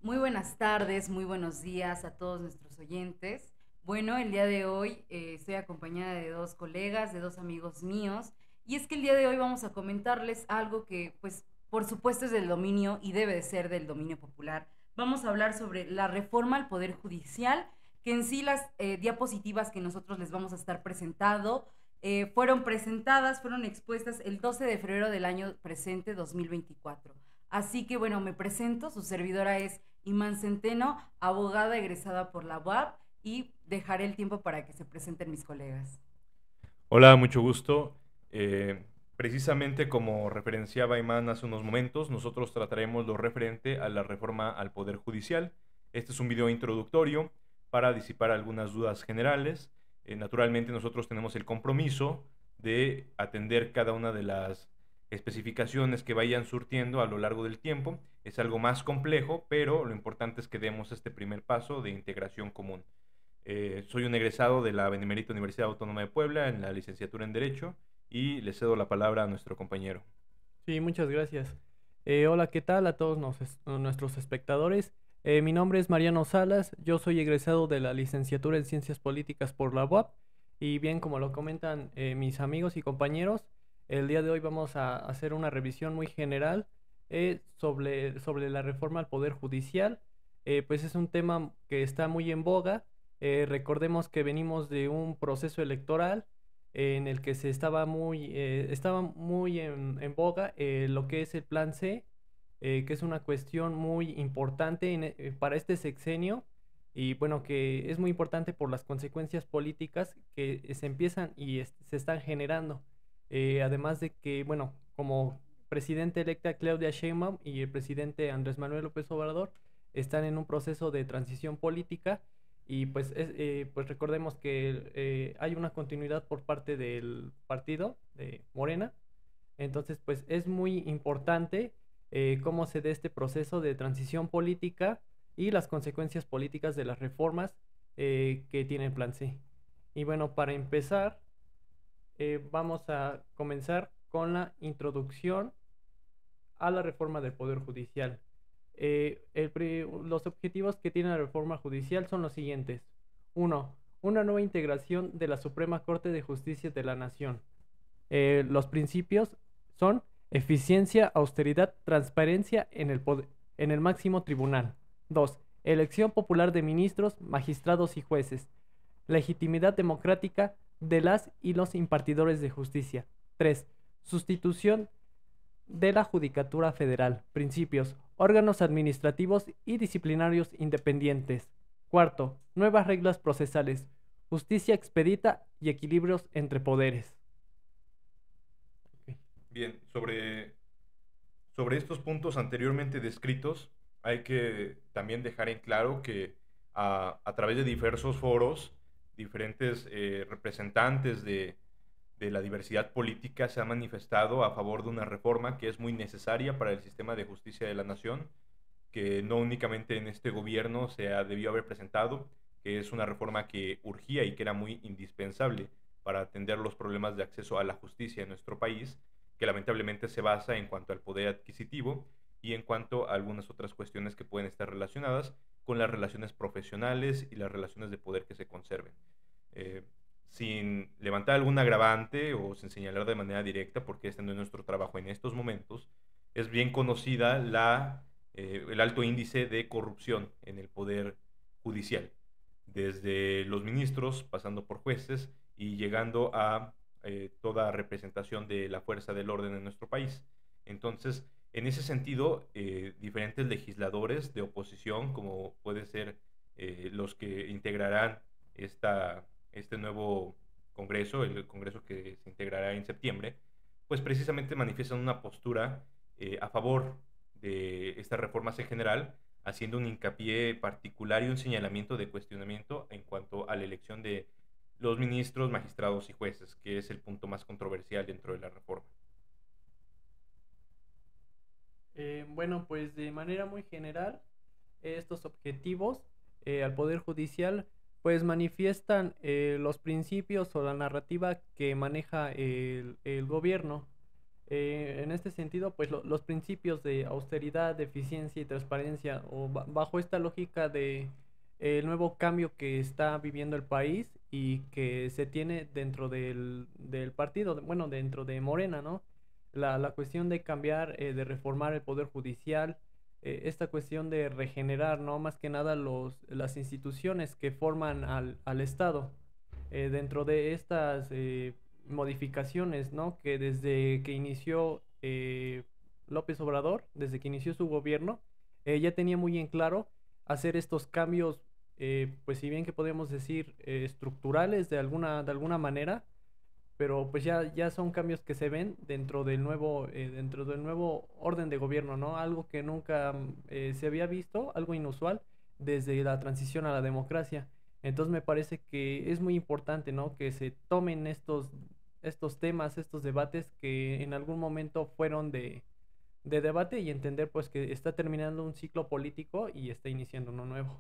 Muy buenas tardes, muy buenos días a todos nuestros oyentes. Bueno, el día de hoy estoy acompañada de dos colegas, de dos amigos míos, y es que el día de hoy vamos a comentarles algo que, pues, por supuesto es del dominio y debe de ser del dominio popular. Vamos a hablar sobre la reforma al Poder Judicial, que en sí las diapositivas que nosotros les vamos a estar presentando fueron presentadas, fueron expuestas el 12 de febrero del año presente 2024. Así que bueno, me presento, su servidora es Imán Centeno, abogada egresada por la UAP, y dejaré el tiempo para que se presenten mis colegas. Hola, mucho gusto. Precisamente como referenciaba Imán hace unos momentos, nosotros trataremos lo referente a la reforma al Poder Judicial. Este es un video introductorio para disipar algunas dudas generales. Naturalmente nosotros tenemos el compromiso de atender cada una de las especificaciones que vayan surtiendo a lo largo del tiempo. Es algo más complejo, pero lo importante es que demos este primer paso de integración común. Soy un egresado de la Benemérita Universidad Autónoma de Puebla en la licenciatura en Derecho y le cedo la palabra a nuestro compañero. Sí, muchas gracias. Hola, ¿qué tal a todos nuestros espectadores? Mi nombre es Mariano Salas, yo soy egresado de la licenciatura en Ciencias Políticas por la UAP y bien, como lo comentan mis amigos y compañeros, el día de hoy vamos a hacer una revisión muy general sobre la reforma al Poder Judicial. Pues es un tema que está muy en boga. Recordemos que venimos de un proceso electoral en el que estaba muy en boga lo que es el Plan C, que es una cuestión muy importante para este sexenio y bueno, que es muy importante por las consecuencias políticas que se empiezan y se están generando. Además de que, bueno, como presidente electa Claudia Sheinbaum y el presidente Andrés Manuel López Obrador están en un proceso de transición política y pues recordemos que hay una continuidad por parte del partido de Morena. Entonces, pues es muy importante cómo se dé este proceso de transición política y las consecuencias políticas de las reformas que tiene el Plan C. Y bueno, para empezar, vamos a comenzar con la introducción a la reforma del Poder Judicial. Los objetivos que tiene la reforma judicial son los siguientes. Uno, una nueva integración de la Suprema Corte de Justicia de la Nación. Los principios son eficiencia, austeridad, transparencia en el máximo tribunal. Dos, elección popular de ministros, magistrados y jueces. Legitimidad democrática de las y los impartidores de justicia. Tres, sustitución de la Judicatura Federal. Principios, órganos administrativos y disciplinarios independientes. Cuarto, nuevas reglas procesales, justicia expedita y equilibrios entre poderes. Ok. Bien, sobre estos puntos anteriormente descritos, hay que también dejar en claro que a través de diversos foros, diferentes representantes de la diversidad política se han manifestado a favor de una reforma que es muy necesaria para el sistema de justicia de la nación, que no únicamente en este gobierno debió haber presentado, que es una reforma que urgía y que era muy indispensable para atender los problemas de acceso a la justicia en nuestro país, que lamentablemente se basa en cuanto al poder adquisitivo y en cuanto a algunas otras cuestiones que pueden estar relacionadas con las relaciones profesionales y las relaciones de poder que se conserven. Eh, Sin levantar algún agravante o sin señalar de manera directa, porque este no es nuestro trabajo en estos momentos, es bien conocida el alto índice de corrupción en el poder judicial, desde los ministros, pasando por jueces y llegando a toda representación de la fuerza del orden en nuestro país. Entonces, en ese sentido, diferentes legisladores de oposición, como puede ser los que integrarán este nuevo Congreso, el Congreso que se integrará en septiembre, pues precisamente manifiestan una postura a favor de estas reformas en general, haciendo un hincapié particular y un señalamiento de cuestionamiento en cuanto a la elección de los ministros, magistrados y jueces, que es el punto más controversial dentro de la reforma. Bueno, pues de manera muy general, estos objetivos al Poder Judicial pues manifiestan los principios o la narrativa que maneja el gobierno. En este sentido, pues los principios de austeridad, de eficiencia y transparencia, o bajo esta lógica de el nuevo cambio que está viviendo el país y que se tiene dentro del partido, bueno, dentro de Morena, ¿no? La cuestión de cambiar, de reformar el poder judicial, esta cuestión de regenerar, ¿no? Más que nada las instituciones que forman al Estado. Dentro de estas modificaciones, ¿no? Que desde que inició López Obrador, desde que inició su gobierno, ya tenía muy en claro hacer estos cambios, pues si bien que podemos decir estructurales de alguna manera, pero pues ya son cambios que se ven dentro del nuevo orden de gobierno, ¿no? Algo que nunca se había visto, algo inusual desde la transición a la democracia. Entonces me parece que es muy importante, ¿no? Que se tomen estos temas, estos debates que en algún momento fueron de debate y entender pues que está terminando un ciclo político y está iniciando uno nuevo.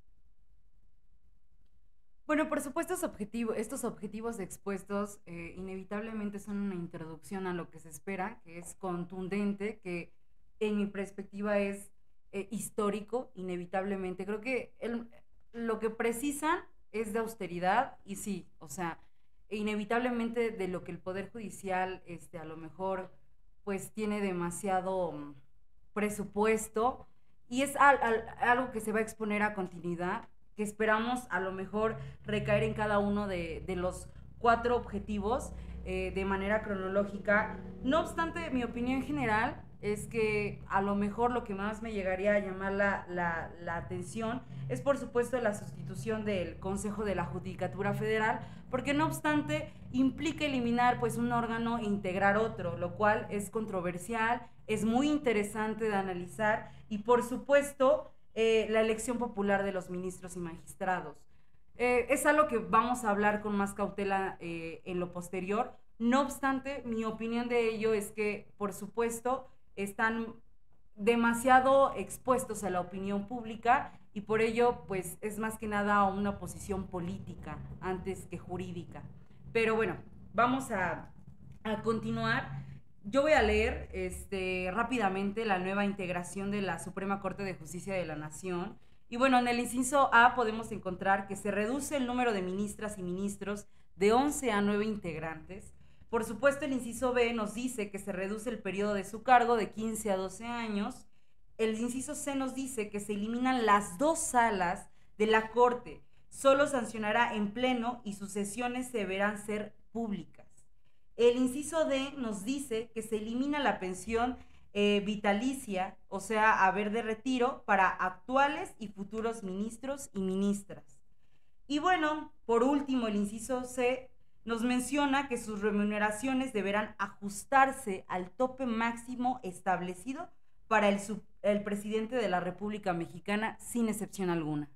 Bueno, por supuesto, estos objetivos expuestos inevitablemente son una introducción a lo que se espera, que es contundente, que en mi perspectiva es histórico, inevitablemente. Creo que lo que precisan es de austeridad y sí, o sea, inevitablemente de lo que el Poder Judicial a lo mejor pues tiene demasiado presupuesto y es algo que se va a exponer a continuidad, que esperamos a lo mejor recaer en cada uno de los cuatro objetivos de manera cronológica. No obstante, mi opinión general es que a lo mejor lo que más me llegaría a llamar la atención es por supuesto la sustitución del Consejo de la Judicatura Federal, porque no obstante implica eliminar pues un órgano e integrar otro, lo cual es controversial, es muy interesante de analizar y por supuesto la elección popular de los ministros y magistrados. Es algo que vamos a hablar con más cautela en lo posterior. No obstante, mi opinión de ello es que, por supuesto, están demasiado expuestos a la opinión pública y por ello, pues, es más que nada una posición política antes que jurídica. Pero bueno, vamos a continuar. Yo voy a leer rápidamente la nueva integración de la Suprema Corte de Justicia de la Nación. Y bueno, en el inciso A podemos encontrar que se reduce el número de ministras y ministros de 11 a 9 integrantes. Por supuesto, el inciso B nos dice que se reduce el periodo de su cargo de 15 a 12 años. El inciso C nos dice que se eliminan las dos salas de la Corte. Solo sancionará en pleno y sus sesiones deberán ser públicas. El inciso D nos dice que se elimina la pensión vitalicia, o sea, haber de retiro para actuales y futuros ministros y ministras. Y bueno, por último, el inciso C nos menciona que sus remuneraciones deberán ajustarse al tope máximo establecido para el presidente de la República Mexicana, sin excepción alguna.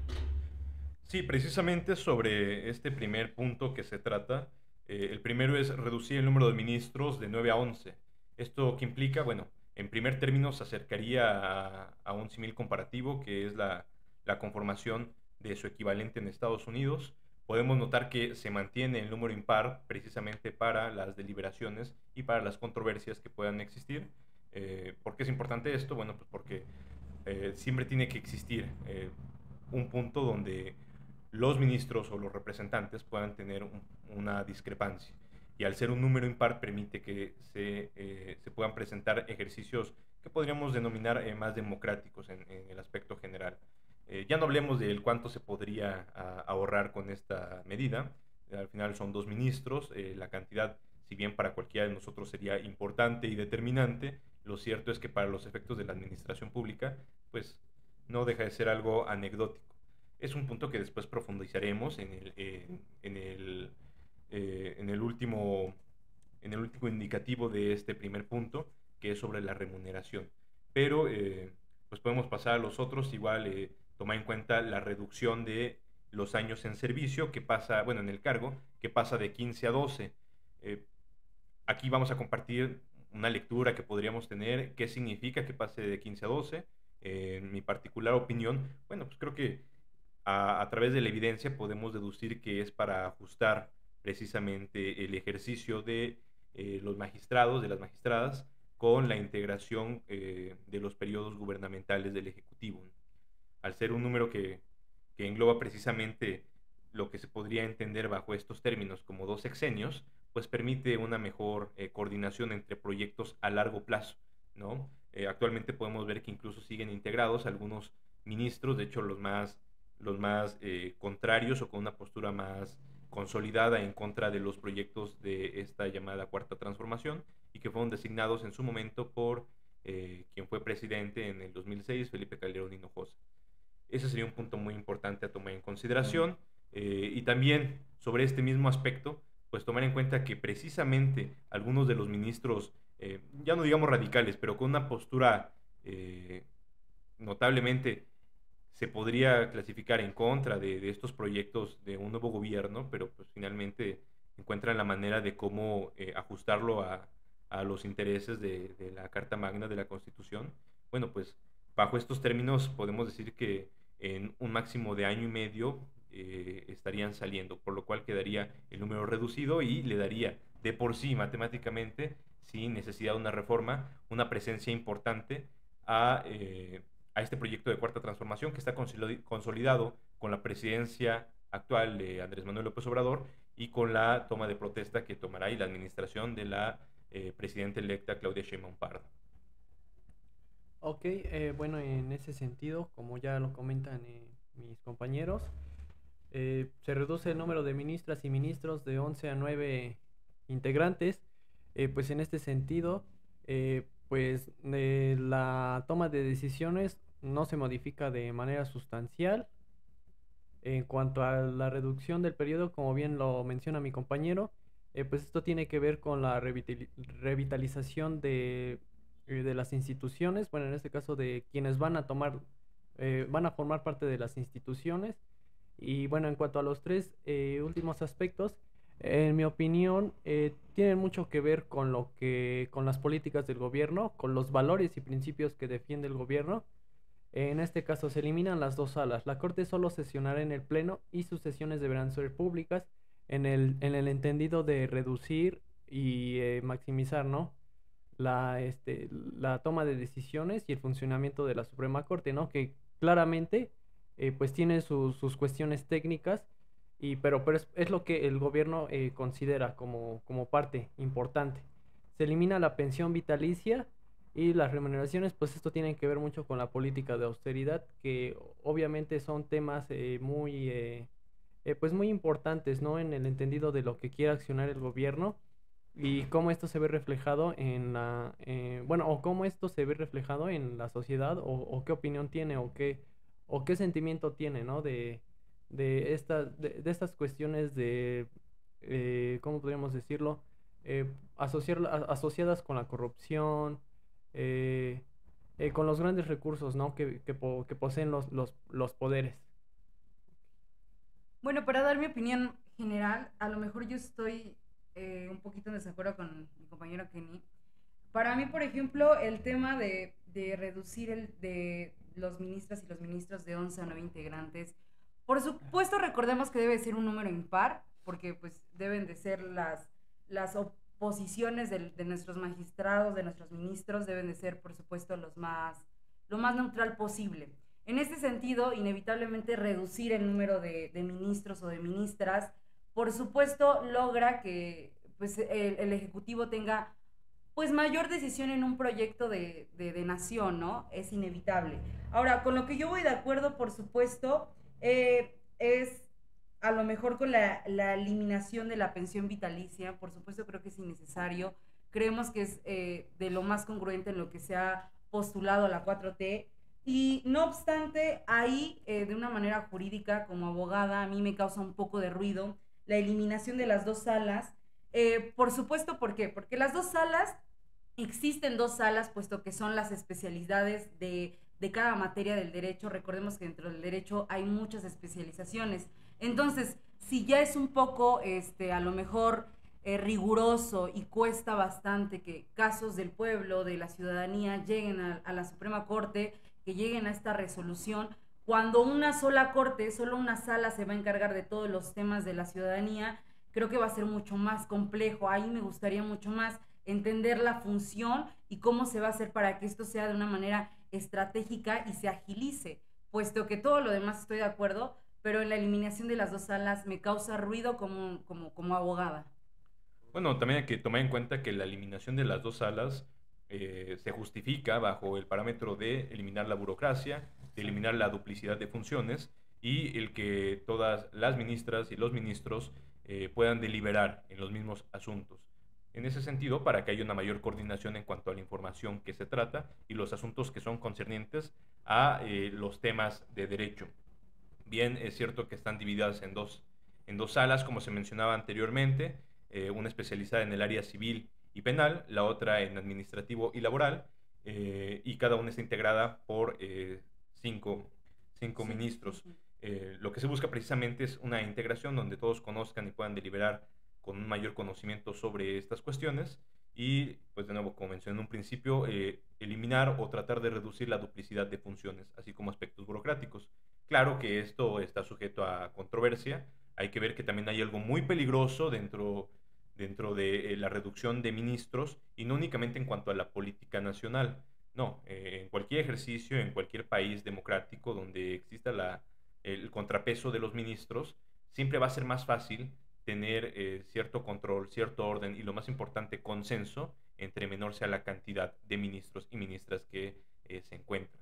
Sí, precisamente sobre este primer punto que se trata, el primero es reducir el número de ministros de 9 a 11. ¿Esto qué implica? Bueno, en primer término se acercaría a un símil comparativo que es la conformación de su equivalente en Estados Unidos. Podemos notar que se mantiene el número impar precisamente para las deliberaciones y para las controversias que puedan existir. ¿Por qué es importante esto? Bueno, pues porque siempre tiene que existir un punto donde los ministros o los representantes puedan tener una discrepancia. Y al ser un número impar permite que se puedan presentar ejercicios que podríamos denominar más democráticos en el aspecto general. Ya no hablemos del cuánto se podría ahorrar con esta medida. Al final son dos ministros. La cantidad, si bien para cualquiera de nosotros sería importante y determinante, lo cierto es que para los efectos de la administración pública, pues no deja de ser algo anecdótico. Es un punto que después profundizaremos en el último indicativo de este primer punto, que es sobre la remuneración. Pero pues podemos pasar a los otros, igual tomar en cuenta la reducción de los años en servicio, que pasa, bueno, en el cargo, que pasa de 15 a 12. Aquí vamos a compartir una lectura que podríamos tener, qué significa que pase de 15 a 12. En mi particular opinión, bueno, pues creo que a través de la evidencia podemos deducir que es para ajustar precisamente el ejercicio de los magistrados, de las magistradas, con la integración de los periodos gubernamentales del Ejecutivo. Al ser un número que engloba precisamente lo que se podría entender bajo estos términos como 2 sexenios, pues permite una mejor coordinación entre proyectos a largo plazo, ¿no? Actualmente podemos ver que incluso siguen integrados algunos ministros, de hecho los más contrarios o con una postura más consolidada en contra de los proyectos de esta llamada Cuarta Transformación y que fueron designados en su momento por quien fue presidente en el 2006, Felipe Calderón Hinojosa. Ese sería un punto muy importante a tomar en consideración. Y también sobre este mismo aspecto, pues tomar en cuenta que precisamente algunos de los ministros, ya no digamos radicales, pero con una postura notablemente se podría clasificar en contra de estos proyectos de un nuevo gobierno, pero pues finalmente encuentran la manera de cómo ajustarlo a los intereses de la Carta Magna de la Constitución. Bueno, pues bajo estos términos podemos decir que en un máximo de año y medio estarían saliendo, por lo cual quedaría el número reducido y le daría de por sí matemáticamente, sin necesidad de una reforma, una presencia importante a este proyecto de Cuarta Transformación que está consolidado con la presidencia actual de Andrés Manuel López Obrador y con la toma de protesta que tomará y la administración de la presidenta electa Claudia Sheinbaum Pardo. Ok, bueno, en ese sentido, como ya lo comentan mis compañeros, se reduce el número de ministras y ministros de 11 a 9 integrantes. Pues en este sentido, pues la toma de decisiones no se modifica de manera sustancial. En cuanto a la reducción del periodo, como bien lo menciona mi compañero, pues esto tiene que ver con la revitalización de las instituciones, bueno, en este caso de quienes van a van a formar parte de las instituciones. Y bueno, en cuanto a los 3 últimos aspectos, en mi opinión, tienen mucho que ver con con las políticas del gobierno, con los valores y principios que defiende el gobierno. En este caso se eliminan las 2 salas. La Corte solo sesionará en el Pleno y sus sesiones deberán ser públicas en el entendido de reducir y maximizar, ¿no? La toma de decisiones y el funcionamiento de la Suprema Corte, ¿no? Que claramente pues tiene sus cuestiones técnicas, pero es lo que el gobierno considera como parte importante. Se elimina la pensión vitalicia y las remuneraciones, pues esto tiene que ver mucho con la política de austeridad, que obviamente son temas pues muy importantes, ¿no? En el entendido de lo que quiere accionar el gobierno y cómo esto se ve reflejado bueno, o cómo esto se ve reflejado en la sociedad, o qué opinión tiene, o qué sentimiento tiene, ¿no? De estas cuestiones ¿cómo podríamos decirlo? Asociadas con la corrupción, con los grandes recursos, ¿no? Que poseen los poderes. Bueno, para dar mi opinión general, a lo mejor yo estoy un poquito en desacuerdo con mi compañero Kenny. Para mí, por ejemplo, el tema de reducir de los ministras y los ministros de 11 a 9 integrantes, por supuesto recordemos que debe ser un número impar, porque pues deben de ser las oposiciones de nuestros magistrados, de nuestros ministros, deben de ser, por supuesto, lo más neutral posible. En este sentido, inevitablemente reducir el número de ministros o de ministras, por supuesto, logra que pues, el Ejecutivo tenga pues mayor decisión en un proyecto de nación, ¿no? Es inevitable. Ahora, con lo que yo voy de acuerdo, por supuesto, es a lo mejor con la eliminación de la pensión vitalicia. Por supuesto, creo que es innecesario. Creemos que es de lo más congruente en lo que se ha postulado a la 4T. Y no obstante, ahí, de una manera jurídica, como abogada, a mí me causa un poco de ruido la eliminación de las 2 salas. Por supuesto, ¿por qué? Porque las 2 salas, existen 2 salas, puesto que son las especialidades de cada materia del derecho. Recordemos que dentro del derecho hay muchas especializaciones. Entonces, si ya es un poco, a lo mejor, riguroso y cuesta bastante que casos del pueblo, de la ciudadanía, lleguen a la Suprema Corte, que lleguen a esta resolución, cuando una sola corte, solo una sala se va a encargar de todos los temas de la ciudadanía, creo que va a ser mucho más complejo. Ahí me gustaría mucho más entender la función y cómo se va a hacer para que esto sea de una manera estratégica y se agilice, puesto que todo lo demás estoy de acuerdo, pero en la eliminación de las dos salas me causa ruido como abogada. Bueno, también hay que tomar en cuenta que la eliminación de las dos salas se justifica bajo el parámetro de eliminar la burocracia, de Sí. eliminar la duplicidad de funciones y el que todas las ministras y los ministros puedan deliberar en los mismos asuntos. En ese sentido, para que haya una mayor coordinación en cuanto a la información que se trata y los asuntos que son concernientes a los temas de derecho. Bien, es cierto que están divididas en dos salas, como se mencionaba anteriormente, una especializada en el área civil y penal, la otra en administrativo y laboral, y cada una está integrada por cinco, cinco Sí, sí, ministros. sí. Lo que se busca precisamente es una integración donde todos conozcan y puedan deliberar con un mayor conocimiento sobre estas cuestiones y, pues de nuevo, como mencioné en un principio, eliminar o tratar de reducir la duplicidad de funciones, así como aspectos burocráticos. Claro que esto está sujeto a controversia. Hay que ver que también hay algo muy peligroso dentro de la reducción de ministros y no únicamente en cuanto a la política nacional. No, en cualquier ejercicio, en cualquier país democrático donde exista el contrapeso de los ministros, siempre va a ser más fácil tener cierto control, cierto orden y lo más importante, consenso entre menor sea la cantidad de ministros y ministras que se encuentran.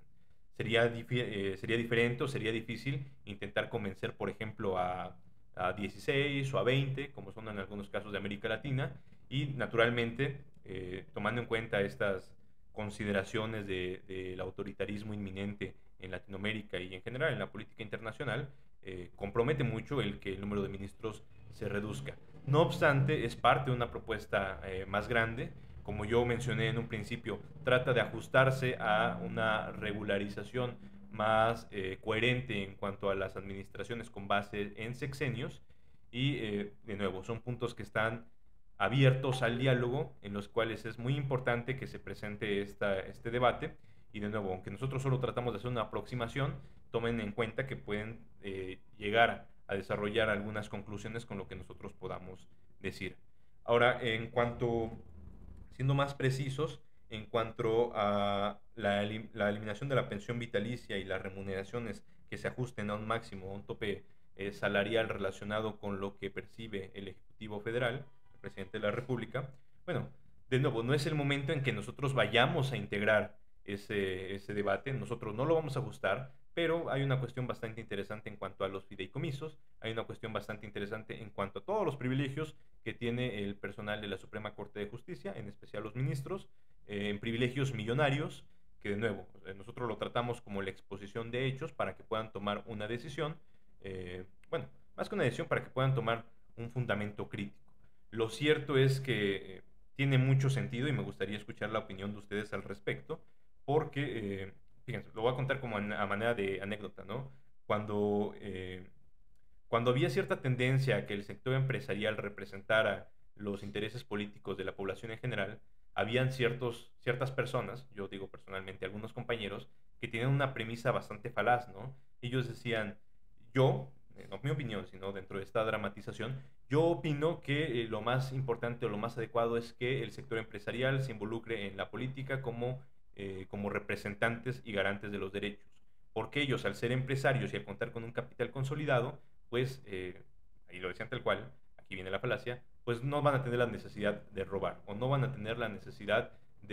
Sería diferente o sería difícil intentar convencer, por ejemplo, a 16 o a 20, como son en algunos casos de América Latina, y naturalmente, tomando en cuenta estas consideraciones del autoritarismo inminente en Latinoamérica y en general en la política internacional, compromete mucho el que el número de ministros se reduzca. No obstante, es parte de una propuesta más grande. Como yo mencioné en un principio, trata de ajustarse a una regularización más coherente en cuanto a las administraciones con base en sexenios y, de nuevo, son puntos que están abiertos al diálogo, en los cuales es muy importante que se presente este debate y, de nuevo, aunque nosotros solo tratamos de hacer una aproximación, tomen en cuenta que pueden llegar a desarrollar algunas conclusiones con lo que nosotros podamos decir. Ahora, siendo más precisos, en cuanto a la eliminación de la pensión vitalicia y las remuneraciones que se ajusten a un máximo, a un tope salarial relacionado con lo que percibe el Ejecutivo Federal, el presidente de la República, bueno, de nuevo, no es el momento en que nosotros vayamos a integrar ese debate, nosotros no lo vamos a ajustar, pero hay una cuestión bastante interesante en cuanto a los fideicomisos, hay una cuestión bastante interesante en cuanto a todos los privilegios que tiene el personal de la Suprema Corte de Justicia, en especial los ministros, en privilegios millonarios, que de nuevo, nosotros lo tratamos como la exposición de hechos para que puedan tomar una decisión, bueno, más que una decisión, para que puedan tomar un fundamento crítico. Lo cierto es que tiene mucho sentido y me gustaría escuchar la opinión de ustedes al respecto, porque, fíjense, lo voy a contar como a manera de anécdota, ¿no? Cuando cuando había cierta tendencia a que el sector empresarial representara los intereses políticos de la población en general, habían ciertas personas, yo digo personalmente algunos compañeros, que tienen una premisa bastante falaz, ¿no? Ellos decían, yo, no mi opinión, sino dentro de esta dramatización, yo opino que lo más importante o lo más adecuado es que el sector empresarial se involucre en la política como representantes y garantes de los derechos. Porque ellos, al ser empresarios y al contar con un capital consolidado, pues, ahí lo decían tal cual, aquí viene la falacia, pues no van a tener la necesidad de robar o no van a tener la necesidad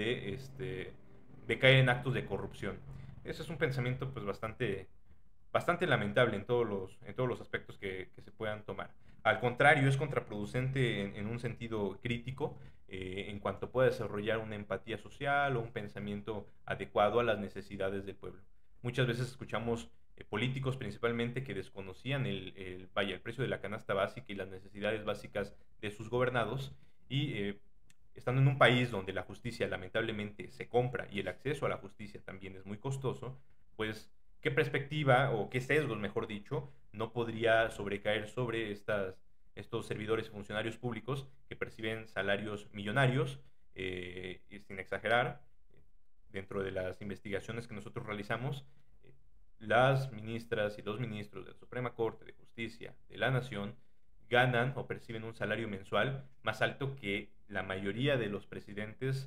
de caer en actos de corrupción. Ese es un pensamiento pues bastante lamentable en todos los aspectos que se puedan tomar. Al contrario, es contraproducente en un sentido crítico en cuanto pueda desarrollar una empatía social o un pensamiento adecuado a las necesidades del pueblo. Muchas veces escuchamos políticos principalmente que desconocían el precio de la canasta básica y las necesidades básicas de sus gobernados y estando en un país donde la justicia lamentablemente se compra y el acceso a la justicia también es muy costoso, pues qué perspectiva o qué sesgos, mejor dicho, no podría sobrecaer sobre estos servidores y funcionarios públicos que perciben salarios millonarios, y sin exagerar, dentro de las investigaciones que nosotros realizamos, las ministras y los ministros de la Suprema Corte de Justicia de la Nación ganan o perciben un salario mensual más alto que la mayoría de los presidentes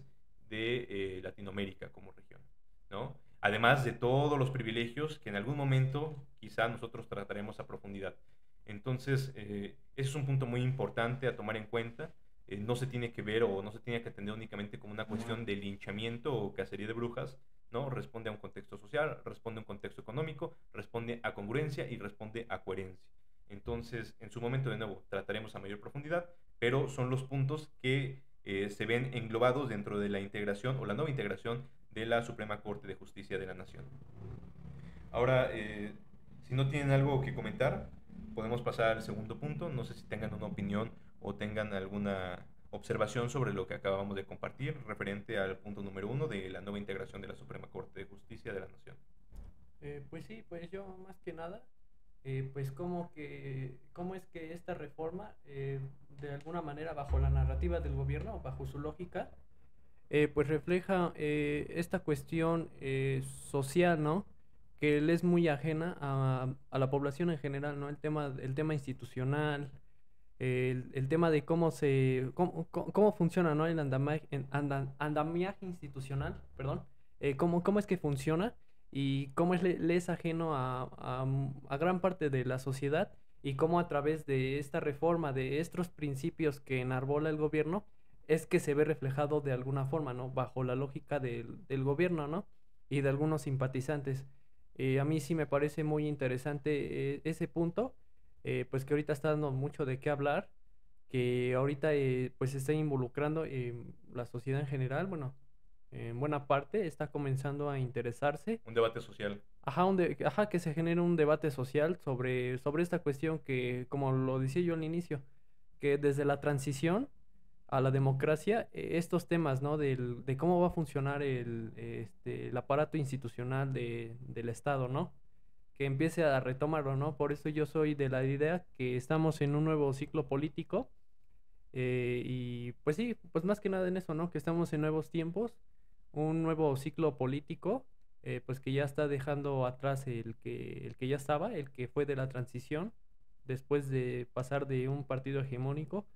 de Latinoamérica como región, ¿no? Además de todos los privilegios que en algún momento quizá nosotros trataremos a profundidad. Entonces, ese es un punto muy importante a tomar en cuenta. No se tiene que ver o no se tiene que atender únicamente como una cuestión de linchamiento o cacería de brujas, ¿no? Responde a un contexto social, responde a un contexto económico, responde a congruencia y responde a coherencia. Entonces, en su momento, de nuevo, trataremos a mayor profundidad, pero son los puntos que se ven englobados dentro de la integración o la nueva integración de la Suprema Corte de Justicia de la Nación. Ahora, si no tienen algo que comentar, podemos pasar al segundo punto. No sé si tengan una opinión o tengan alguna observación sobre lo que acabamos de compartir referente al punto número 1 de la nueva integración de la Suprema Corte de Justicia de la Nación. Pues sí, pues yo más que nada, pues cómo es que esta reforma, de alguna manera bajo la narrativa del gobierno, bajo su lógica, pues refleja esta cuestión social, ¿no? Que le es muy ajena a la población en general, ¿no? El tema institucional, el tema de cómo funciona, ¿no? El andamiaje institucional, perdón, cómo es que funciona y cómo le es ajeno a gran parte de la sociedad y cómo a través de esta reforma, de estos principios que enarbola el gobierno, es que se ve reflejado de alguna forma, ¿no? Bajo la lógica del gobierno, ¿no? Y de algunos simpatizantes. A mí sí me parece muy interesante ese punto, pues que ahorita está dando mucho de qué hablar, que ahorita pues se está involucrando la sociedad en general, bueno, en buena parte está comenzando a interesarse. Un debate social. Ajá, que se genere un debate social sobre esta cuestión que, como lo decía yo al inicio, que desde la transición a la democracia, estos temas, ¿no? De cómo va a funcionar el aparato institucional del Estado, ¿no? Que empiece a retomarlo, ¿no? Por eso yo soy de la idea que estamos en un nuevo ciclo político, y pues sí, pues más que nada en eso, ¿no? Que estamos en nuevos tiempos, un nuevo ciclo político, pues que ya está dejando atrás el que ya estaba, el que fue de la transición, después de pasar de un partido hegemónico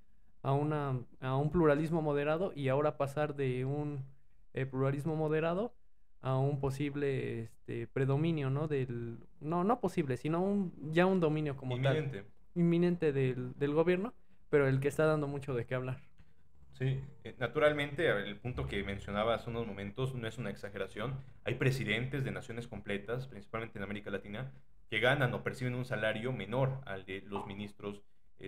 a un pluralismo moderado y ahora pasar de un pluralismo moderado a un posible predominio, ¿no? No posible, sino ya un dominio como tal, Inminente. inminente del gobierno, pero el que está dando mucho de qué hablar. Sí, naturalmente el punto que mencionaba hace unos momentos no es una exageración. Hay presidentes de naciones completas, principalmente en América Latina, que ganan o perciben un salario menor al de los ministros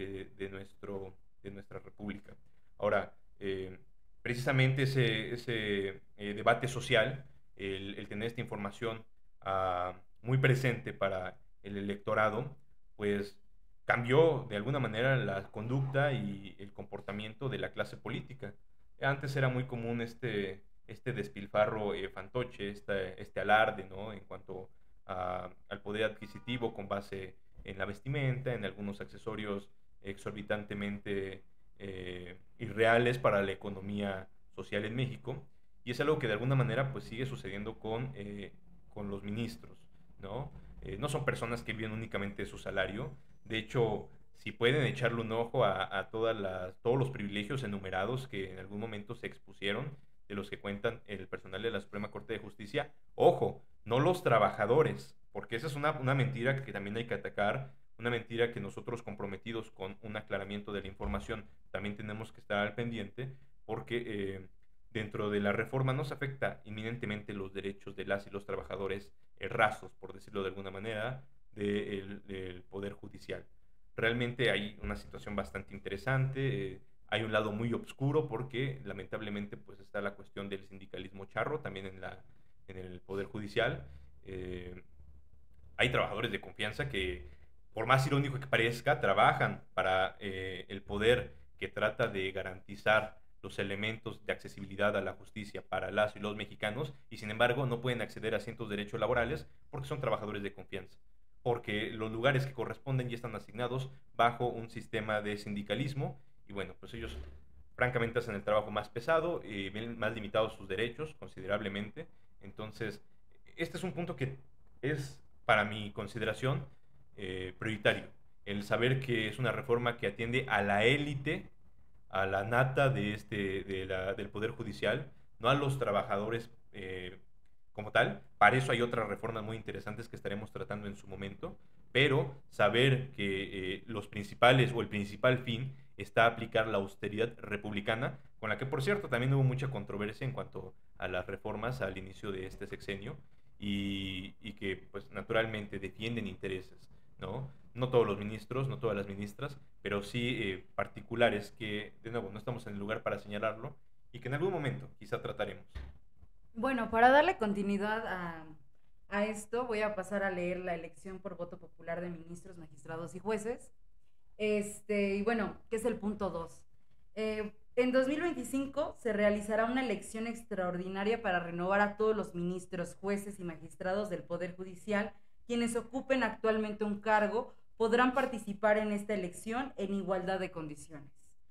de nuestra república. Ahora, precisamente ese debate social, el tener esta información muy presente para el electorado, pues cambió de alguna manera la conducta y el comportamiento de la clase política. Antes era muy común este despilfarro fantoche, este alarde, ¿no? En cuanto al poder adquisitivo con base en la vestimenta, en algunos accesorios exorbitantemente irreales para la economía social en México. Y es algo que de alguna manera pues sigue sucediendo con los ministros, ¿no? No son personas que viven únicamente de su salario. De hecho, si pueden echarle un ojo a todos los privilegios enumerados que en algún momento se expusieron, de los que cuentan el personal de la Suprema Corte de Justicia, ojo, no los trabajadores, porque esa es una mentira que también hay que atacar, una mentira que nosotros comprometidos con un aclaramiento de la información también tenemos que estar al pendiente, porque dentro de la reforma nos afecta inminentemente los derechos de las y los trabajadores rasos, por decirlo de alguna manera, del Poder Judicial. Realmente hay una situación bastante interesante, hay un lado muy oscuro porque lamentablemente pues está la cuestión del sindicalismo charro también en el Poder Judicial. Hay trabajadores de confianza que, por más irónico que parezca, trabajan para el poder que trata de garantizar los elementos de accesibilidad a la justicia para las y los mexicanos y sin embargo no pueden acceder a ciertos derechos laborales porque son trabajadores de confianza, porque los lugares que corresponden ya están asignados bajo un sistema de sindicalismo y bueno, pues ellos francamente hacen el trabajo más pesado y ven más limitados sus derechos considerablemente. Entonces, este es un punto que es, para mi consideración, prioritario el saber que es una reforma que atiende a la élite, a la nata del Poder Judicial, no a los trabajadores como tal. Para eso hay otras reformas muy interesantes que estaremos tratando en su momento, pero saber que los principales o el principal fin está aplicar la austeridad republicana, con la que por cierto también hubo mucha controversia en cuanto a las reformas al inicio de este sexenio y que pues naturalmente defienden intereses, ¿no? No todos los ministros, no todas las ministras, pero sí particulares que, de nuevo, no estamos en el lugar para señalarlo y que en algún momento quizá trataremos. Bueno, para darle continuidad a esto, voy a pasar a leer la elección por voto popular de ministros, magistrados y jueces. Y bueno, ¿qué es el punto 2? En 2025 se realizará una elección extraordinaria para renovar a todos los ministros, jueces y magistrados del Poder Judicial, quienes ocupen actualmente un cargo, podrán participar en esta elección en igualdad de condiciones.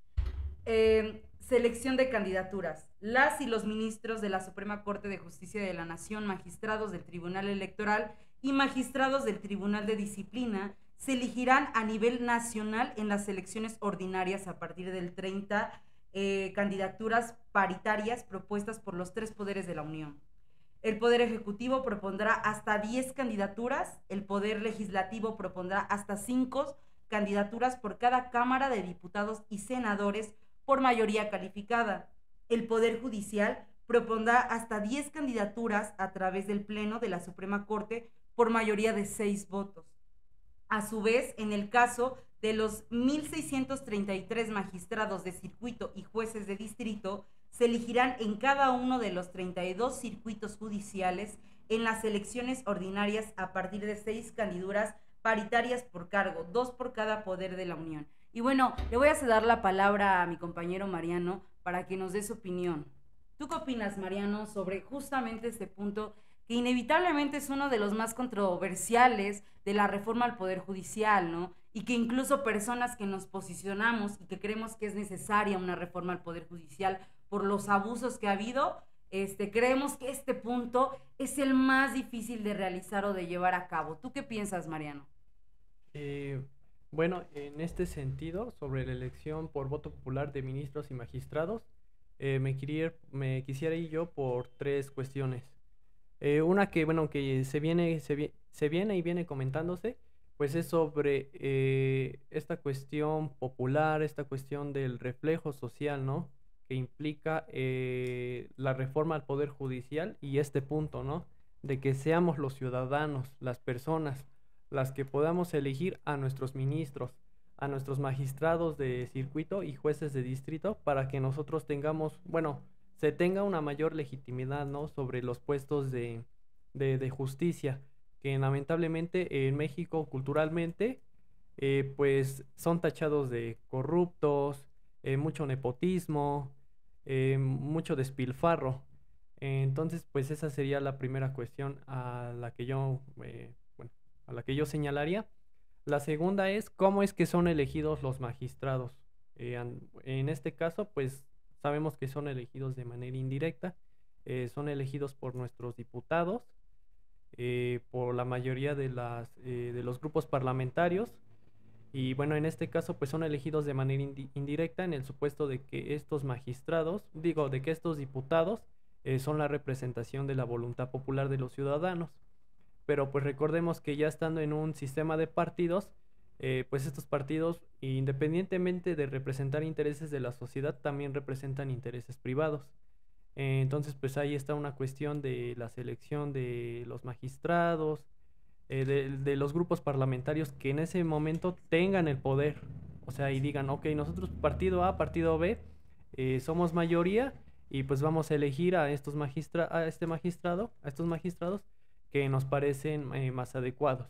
Selección de candidaturas. Las y los ministros de la Suprema Corte de Justicia de la Nación, magistrados del Tribunal Electoral y magistrados del Tribunal de Disciplina se elegirán a nivel nacional en las elecciones ordinarias a partir del 30 candidaturas paritarias propuestas por los tres poderes de la Unión. El Poder Ejecutivo propondrá hasta 10 candidaturas, el Poder Legislativo propondrá hasta 5 candidaturas por cada Cámara de Diputados y Senadores por mayoría calificada. El Poder Judicial propondrá hasta 10 candidaturas a través del Pleno de la Suprema Corte por mayoría de 6 votos. A su vez, en el caso de los 1,633 magistrados de circuito y jueces de distrito, se elegirán en cada uno de los 32 circuitos judiciales en las elecciones ordinarias a partir de 6 candidaturas paritarias por cargo, 2 por cada poder de la Unión. Y bueno, le voy a ceder la palabra a mi compañero Mariano para que nos dé su opinión. ¿Tú qué opinas, Mariano, sobre justamente este punto que inevitablemente es uno de los más controversiales de la reforma al Poder Judicial, ¿no? Y que incluso personas que nos posicionamos y que creemos que es necesaria una reforma al Poder Judicial por los abusos que ha habido, creemos que este punto es el más difícil de realizar o de llevar a cabo. ¿Tú qué piensas, Mariano? Bueno, en este sentido, sobre la elección por voto popular de ministros y magistrados, me quisiera ir yo por tres cuestiones. Una que, bueno, que se viene y viene comentándose, pues es sobre esta cuestión popular, esta cuestión del reflejo social, ¿no? Que implica la reforma al Poder Judicial y este punto, ¿no? De que seamos los ciudadanos, las personas, las que podamos elegir a nuestros ministros, a nuestros magistrados de circuito y jueces de distrito para que nosotros tengamos, bueno, se tenga una mayor legitimidad, ¿no? Sobre los puestos de justicia, que lamentablemente en México culturalmente, pues son tachados de corruptos, mucho nepotismo, mucho despilfarro. Entonces, pues esa sería la primera cuestión a la que yo señalaría. La segunda es cómo es que son elegidos los magistrados. En este caso, pues sabemos que son elegidos de manera indirecta, son elegidos por nuestros diputados, por la mayoría de los grupos parlamentarios. Y bueno, en este caso, pues son elegidos de manera indirecta en el supuesto de que estos magistrados, de que estos diputados son la representación de la voluntad popular de los ciudadanos. Pero pues recordemos que ya estando en un sistema de partidos, pues estos partidos, independientemente de representar intereses de la sociedad, también representan intereses privados. Entonces, pues ahí está una cuestión de la selección de los magistrados, de los grupos parlamentarios que en ese momento tengan el poder. O sea, y digan, ok, nosotros partido A, partido B, somos mayoría y pues vamos a elegir a estos a estos magistrados que nos parecen más adecuados.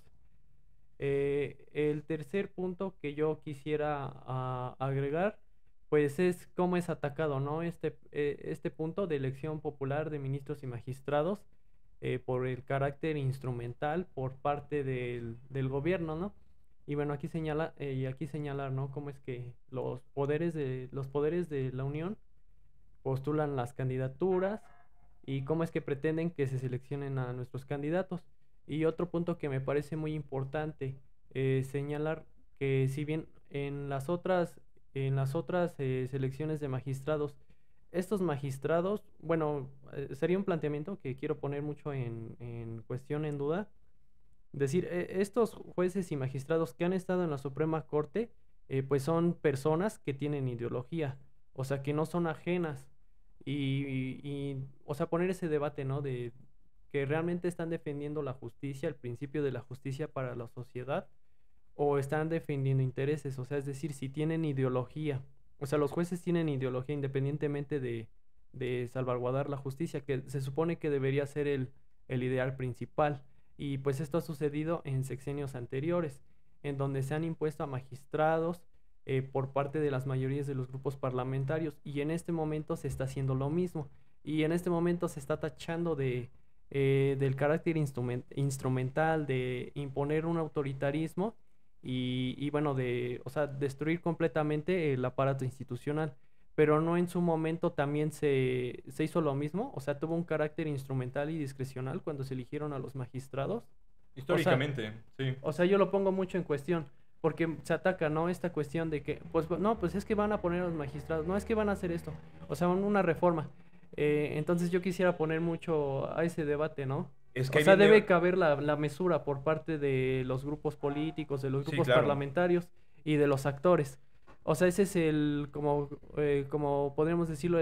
El tercer punto que yo quisiera agregar, pues es cómo es atacado, ¿no? Este punto de elección popular de ministros y magistrados por el carácter instrumental por parte del gobierno, ¿no? Y bueno, aquí señalar, ¿no? Cómo es que los poderes de la Unión postulan las candidaturas y cómo es que pretenden que se seleccionen a nuestros candidatos. Y otro punto que me parece muy importante señalar que si bien en las otras selecciones de magistrados, estos magistrados, bueno, sería un planteamiento que quiero poner mucho en cuestión, en duda. Decir, estos jueces y magistrados que han estado en la Suprema Corte, pues son personas que tienen ideología, o sea, que no son ajenas. O sea, poner ese debate, ¿no? De que realmente están defendiendo la justicia, el principio de la justicia para la sociedad, o están defendiendo intereses, o sea, es decir, si tienen ideología, o sea, los jueces tienen ideología independientemente de salvaguardar la justicia, que se supone que debería ser el ideal principal. Y pues esto ha sucedido en sexenios anteriores, en donde se han impuesto a magistrados por parte de las mayorías de los grupos parlamentarios, y en este momento se está haciendo lo mismo, y en este momento se está tachando del carácter instrumental, de imponer un autoritarismo y bueno, o sea, destruir completamente el aparato institucional. Pero no, en su momento también se hizo lo mismo, o sea, tuvo un carácter instrumental y discrecional cuando se eligieron a los magistrados. O sea, Históricamente, sí. o sea, yo lo pongo mucho en cuestión, porque se ataca, ¿no? Esta cuestión de que, pues, no, pues es que van a poner a los magistrados, no es que van a hacer esto, o sea, una reforma. Entonces yo quisiera poner mucho a ese debate, ¿no? Es que O ahí sea, debe viene... caber la mesura por parte de los grupos políticos, de los Sí, grupos claro. parlamentarios y de los actores. O sea, ese es como podríamos decirlo,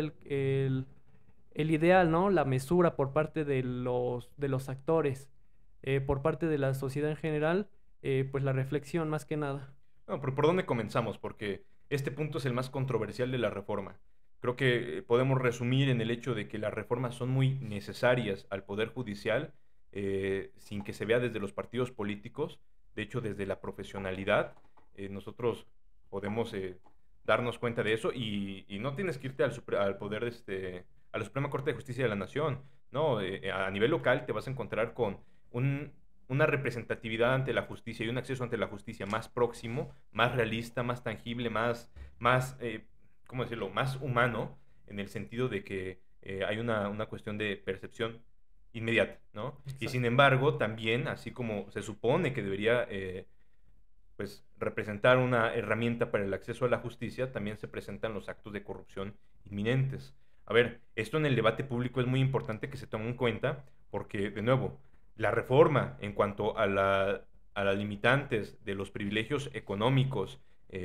el ideal, ¿no? La mesura por parte de los actores, por parte de la sociedad en general, pues la reflexión más que nada. No, pero ¿por dónde comenzamos? Porque este punto es el más controversial de la reforma. Creo que podemos resumir en el hecho de que las reformas son muy necesarias al Poder Judicial, sin que se vea desde los partidos políticos. De hecho, desde la profesionalidad, nosotros podemos darnos cuenta de eso, y no tienes que irte al poder, a la Suprema Corte de Justicia de la Nación. No, a nivel local te vas a encontrar con un, una representatividad ante la justicia y un acceso ante la justicia más próximo, más realista, más tangible, más, ¿cómo decirlo?, más humano, en el sentido de que hay una cuestión de percepción inmediata, ¿no? Y sin Exacto. embargo, también, así como se supone que debería pues, representar una herramienta para el acceso a la justicia, también se presentan los actos de corrupción inminentes. A ver, esto en el debate público es muy importante que se tome en cuenta, porque, de nuevo, la reforma en cuanto a las limitantes de los privilegios económicos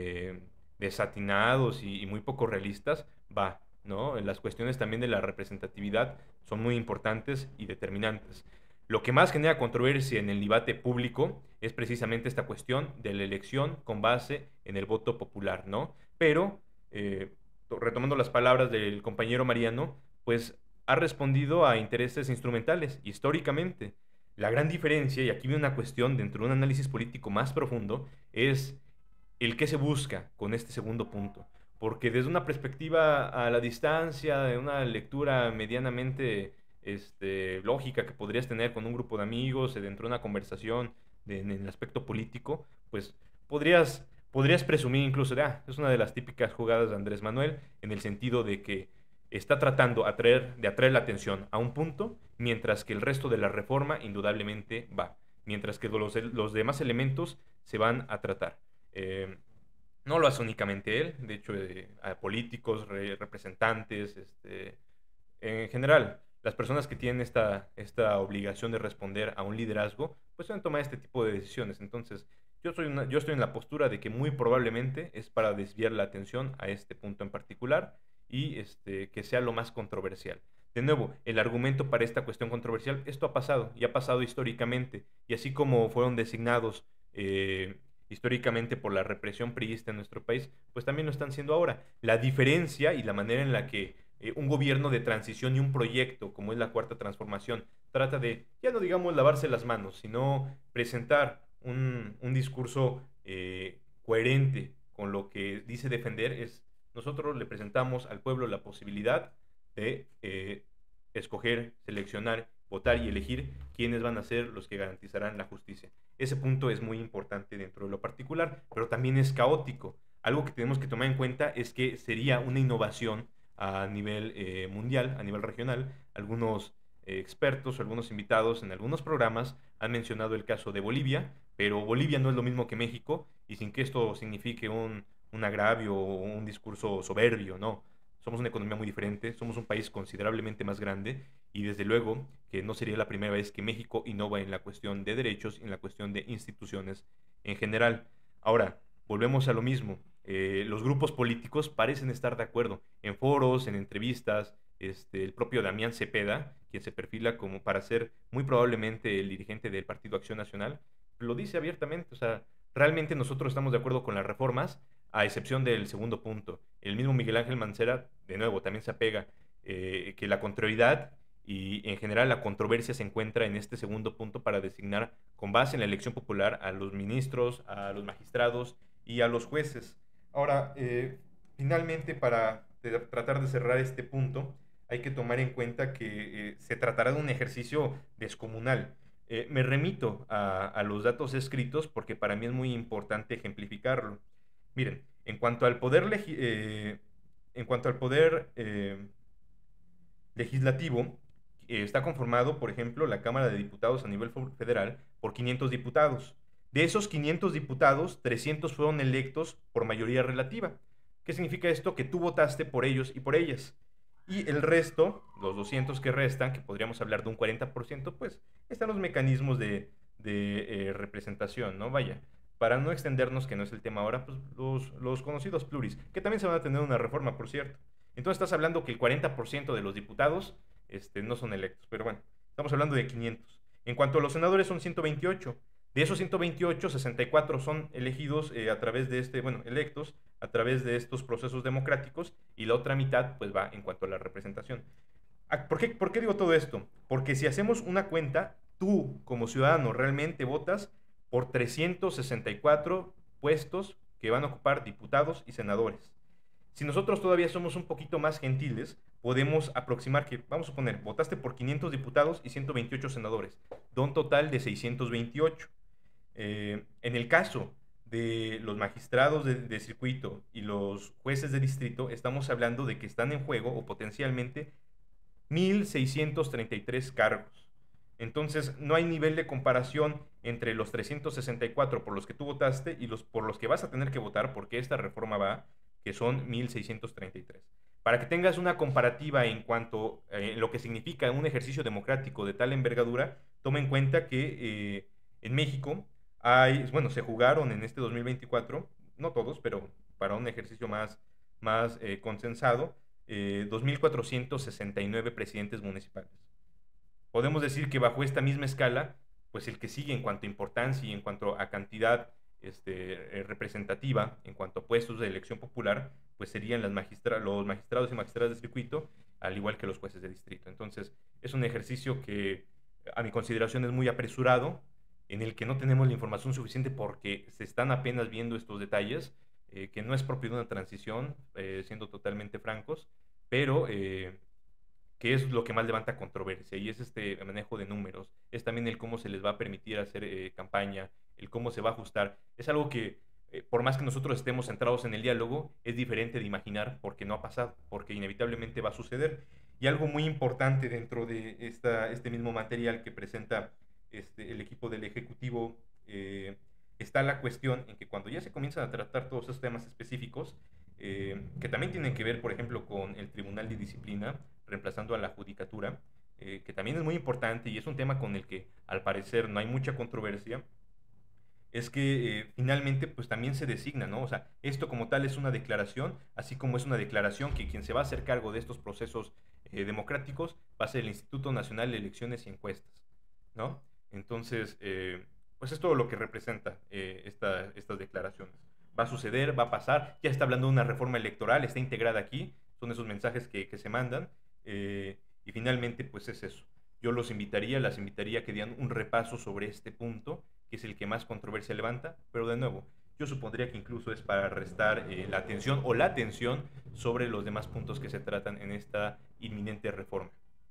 desatinados y muy poco realistas va, ¿no? Las cuestiones también de la representatividad son muy importantes y determinantes. Lo que más genera controversia en el debate público es precisamente esta cuestión de la elección con base en el voto popular, ¿no? Pero, retomando las palabras del compañero Mariano, pues ha respondido a intereses instrumentales históricamente. La gran diferencia, y aquí viene una cuestión dentro de un análisis político más profundo, es el qué se busca con este segundo punto. Porque desde una perspectiva a la distancia, de una lectura medianamente lógica que podrías tener con un grupo de amigos, dentro de una conversación en el aspecto político, pues podrías presumir incluso es una de las típicas jugadas de Andrés Manuel, en el sentido de que está tratando de atraer la atención a un punto, mientras que el resto de la reforma indudablemente va, mientras que los demás elementos se van a tratar. Eh, no lo hace únicamente él, de hecho, a políticos, representantes, en general, las personas que tienen esta obligación de responder a un liderazgo, pues suelen tomar este tipo de decisiones. Entonces, yo estoy en la postura de que muy probablemente es para desviar la atención a este punto en particular, y que sea lo más controversial. De nuevo, el argumento para esta cuestión controversial, esto ha pasado y ha pasado históricamente, y así como fueron designados históricamente por la represión priista en nuestro país, pues también lo están siendo ahora. La diferencia y la manera en la que un gobierno de transición y un proyecto como es la Cuarta Transformación trata de, ya no digamos lavarse las manos, sino presentar un discurso coherente con lo que dice defender, es: nosotros le presentamos al pueblo la posibilidad de escoger, seleccionar, votar y elegir quiénes van a ser los que garantizarán la justicia. Ese punto es muy importante dentro de lo particular, pero también es caótico. Algo que tenemos que tomar en cuenta es que sería una innovación a nivel mundial, a nivel regional. Algunos expertos o algunos invitados en algunos programas han mencionado el caso de Bolivia, pero Bolivia no es lo mismo que México, y sin que esto signifique un agravio o un discurso soberbio, no. Somos una economía muy diferente, somos un país considerablemente más grande y desde luego que no sería la primera vez que México innova en la cuestión de derechos y en la cuestión de instituciones en general. Ahora, volvemos a lo mismo. Los grupos políticos parecen estar de acuerdo en foros, en entrevistas. El propio Damián Cepeda, quien se perfila como para ser muy probablemente el dirigente del Partido Acción Nacional, lo dice abiertamente. O sea, realmente nosotros estamos de acuerdo con las reformas, a excepción del segundo punto. El mismo Miguel Ángel Mancera, de nuevo, también se apega que la contrariedad y en general la controversia se encuentra en este segundo punto para designar con base en la elección popular a los ministros, a los magistrados y a los jueces. Ahora, finalmente, para tratar de cerrar este punto, hay que tomar en cuenta que se tratará de un ejercicio descomunal. Me remito a los datos escritos porque para mí es muy importante ejemplificarlo. Miren, en cuanto al poder legislativo, está conformado, por ejemplo, la Cámara de Diputados a nivel federal por 500 diputados. De esos 500 diputados, 300 fueron electos por mayoría relativa. ¿Qué significa esto? Que tú votaste por ellos y por ellas. Y el resto, los 200 que restan, que podríamos hablar de un 40%, pues están los mecanismos de representación, ¿no? Vaya, para no extendernos, que no es el tema ahora, pues los conocidos pluris, que también se van a tener una reforma, por cierto. Entonces estás hablando que el 40% de los diputados no son electos, pero bueno, estamos hablando de 500. En cuanto a los senadores, son 128. De esos 128, 64 son elegidos a través de electos a través de estos procesos democráticos, y la otra mitad pues va en cuanto a la representación. ¿Por qué digo todo esto? Porque si hacemos una cuenta, tú como ciudadano realmente votas por 364 puestos que van a ocupar diputados y senadores. Si nosotros todavía somos un poquito más gentiles, podemos aproximar que, vamos a suponer, votaste por 500 diputados y 128 senadores, da un total de 628. En el caso de los magistrados de circuito y los jueces de distrito, estamos hablando de que están en juego o potencialmente 1,633 cargos. Entonces, no hay nivel de comparación entre los 364 por los que tú votaste y por los que vas a tener que votar, porque esta reforma va, que son 1,633. Para que tengas una comparativa en cuanto a lo que significa un ejercicio democrático de tal envergadura, toma en cuenta que en México se jugaron en este 2024, no todos, pero para un ejercicio más consensado, 2,469 presidentes municipales. Podemos decir que bajo esta misma escala, pues el que sigue en cuanto a importancia y en cuanto a cantidad representativa, en cuanto a puestos de elección popular, pues serían los magistrados y magistradas de circuito, al igual que los jueces de distrito. Entonces, es un ejercicio que a mi consideración es muy apresurado, en el que no tenemos la información suficiente porque se están apenas viendo estos detalles, que no es propio de una transición, siendo totalmente francos, pero que es lo que más levanta controversia, y es este manejo de números, es también el cómo se les va a permitir hacer campaña, el cómo se va a ajustar. Es algo que, por más que nosotros estemos centrados en el diálogo, es diferente de imaginar porque no ha pasado, porque inevitablemente va a suceder. Y algo muy importante dentro de este mismo material que presenta el equipo del Ejecutivo, está la cuestión en que cuando ya se comienzan a tratar todos esos temas específicos, que también tienen que ver, por ejemplo, con el Tribunal de Disciplina, reemplazando a la Judicatura, que también es muy importante y es un tema con el que al parecer no hay mucha controversia, es que finalmente pues también se designa, ¿no? O sea, esto como tal es una declaración, así como es una declaración que quien se va a hacer cargo de estos procesos democráticos va a ser el Instituto Nacional de Elecciones y Encuestas, ¿no? Entonces, pues es todo lo que representa estas declaraciones. Va a suceder, va a pasar, ya está hablando de una reforma electoral, está integrada aquí, son esos mensajes que se mandan, y finalmente pues es eso. Yo las invitaría a que dieran un repaso sobre este punto, que es el que más controversia levanta, pero de nuevo, yo supondría que incluso es para restar la atención o la atención sobre los demás puntos que se tratan en esta inminente reforma.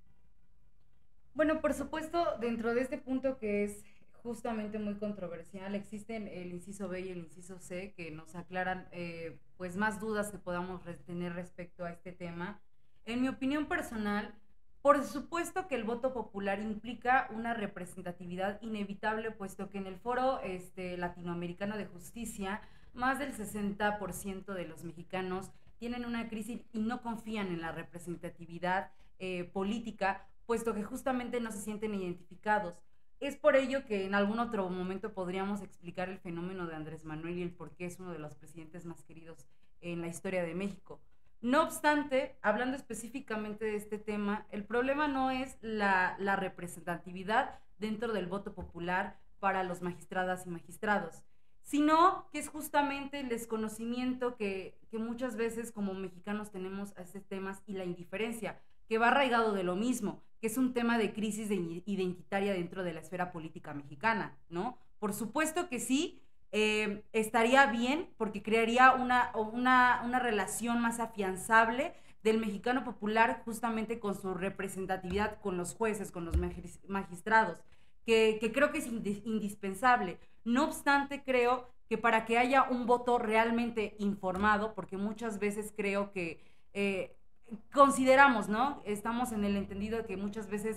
Bueno, por supuesto, dentro de este punto que es justamente muy controversial, existen el inciso B y el inciso C que nos aclaran pues más dudas que podamos tener respecto a este tema. En mi opinión personal, Por supuesto que el voto popular implica una representatividad inevitable, puesto que en el Foro Latinoamericano de Justicia, más del 60% de los mexicanos tienen una crisis y no confían en la representatividad política, puesto que justamente no se sienten identificados. Es por ello que en algún otro momento podríamos explicar el fenómeno de Andrés Manuel y el por qué es uno de los presidentes más queridos en la historia de México. No obstante, hablando específicamente de este tema, el problema no es la representatividad dentro del voto popular para los magistradas y magistrados, sino que es justamente el desconocimiento que muchas veces como mexicanos tenemos a estos temas y la indiferencia, que va arraigado de lo mismo, que es un tema de crisis identitaria dentro de la esfera política mexicana, ¿no? Por supuesto que sí, estaría bien porque crearía una relación más afianzable del mexicano popular justamente con su representatividad con los jueces, con los magistrados, que creo que es indispensable. No obstante, creo que para que haya un voto realmente informado, porque muchas veces creo que consideramos, ¿no? Estamos en el entendido de que muchas veces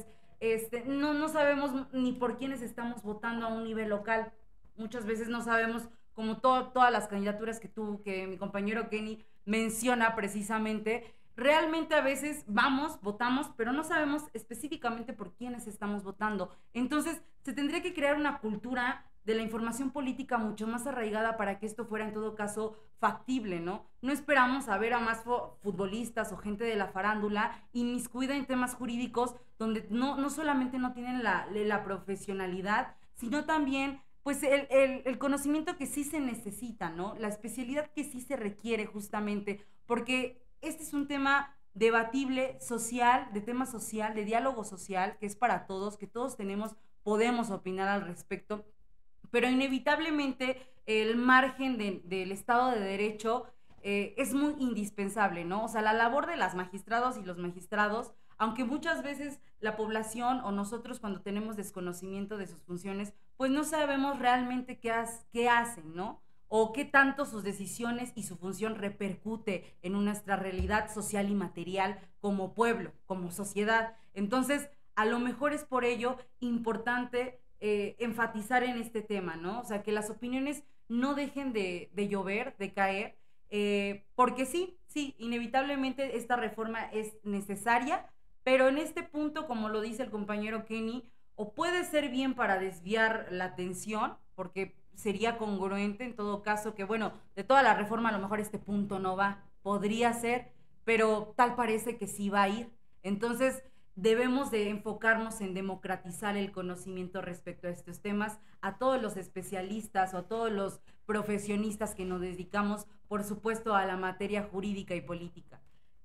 no sabemos ni por quiénes estamos votando a un nivel local. Muchas veces no sabemos, como todas las candidaturas que mi compañero Kenny menciona precisamente, realmente a veces vamos, votamos, pero no sabemos específicamente por quiénes estamos votando. Entonces, se tendría que crear una cultura de la información política mucho más arraigada para que esto fuera en todo caso factible, ¿no? No esperamos a ver a más futbolistas o gente de la farándula inmiscuida en temas jurídicos donde no solamente no tienen la profesionalidad, sino también pues el conocimiento que sí se necesita, ¿no? La especialidad que sí se requiere justamente, porque este es un tema debatible, social, de tema social, de diálogo social, que es para todos, que todos podemos opinar al respecto, pero inevitablemente el margen del Estado de Derecho es muy indispensable, ¿no? O sea, la labor de las magistradas y los magistrados, aunque muchas veces la población o nosotros cuando tenemos desconocimiento de sus funciones, pues no sabemos realmente qué hacen, ¿no? O qué tanto sus decisiones y su función repercute en nuestra realidad social y material como pueblo, como sociedad. Entonces, a lo mejor es por ello importante enfatizar en este tema, ¿no? O sea, que las opiniones no dejen de llover, de caer, porque sí, inevitablemente esta reforma es necesaria, pero en este punto, como lo dice el compañero Kenny, o puede ser bien para desviar la atención, porque sería congruente en todo caso que, bueno, de toda la reforma a lo mejor este punto no va, podría ser, pero tal parece que sí va a ir. Entonces, debemos de enfocarnos en democratizar el conocimiento respecto a estos temas, a todos los especialistas o a todos los profesionistas que nos dedicamos, por supuesto, a la materia jurídica y política.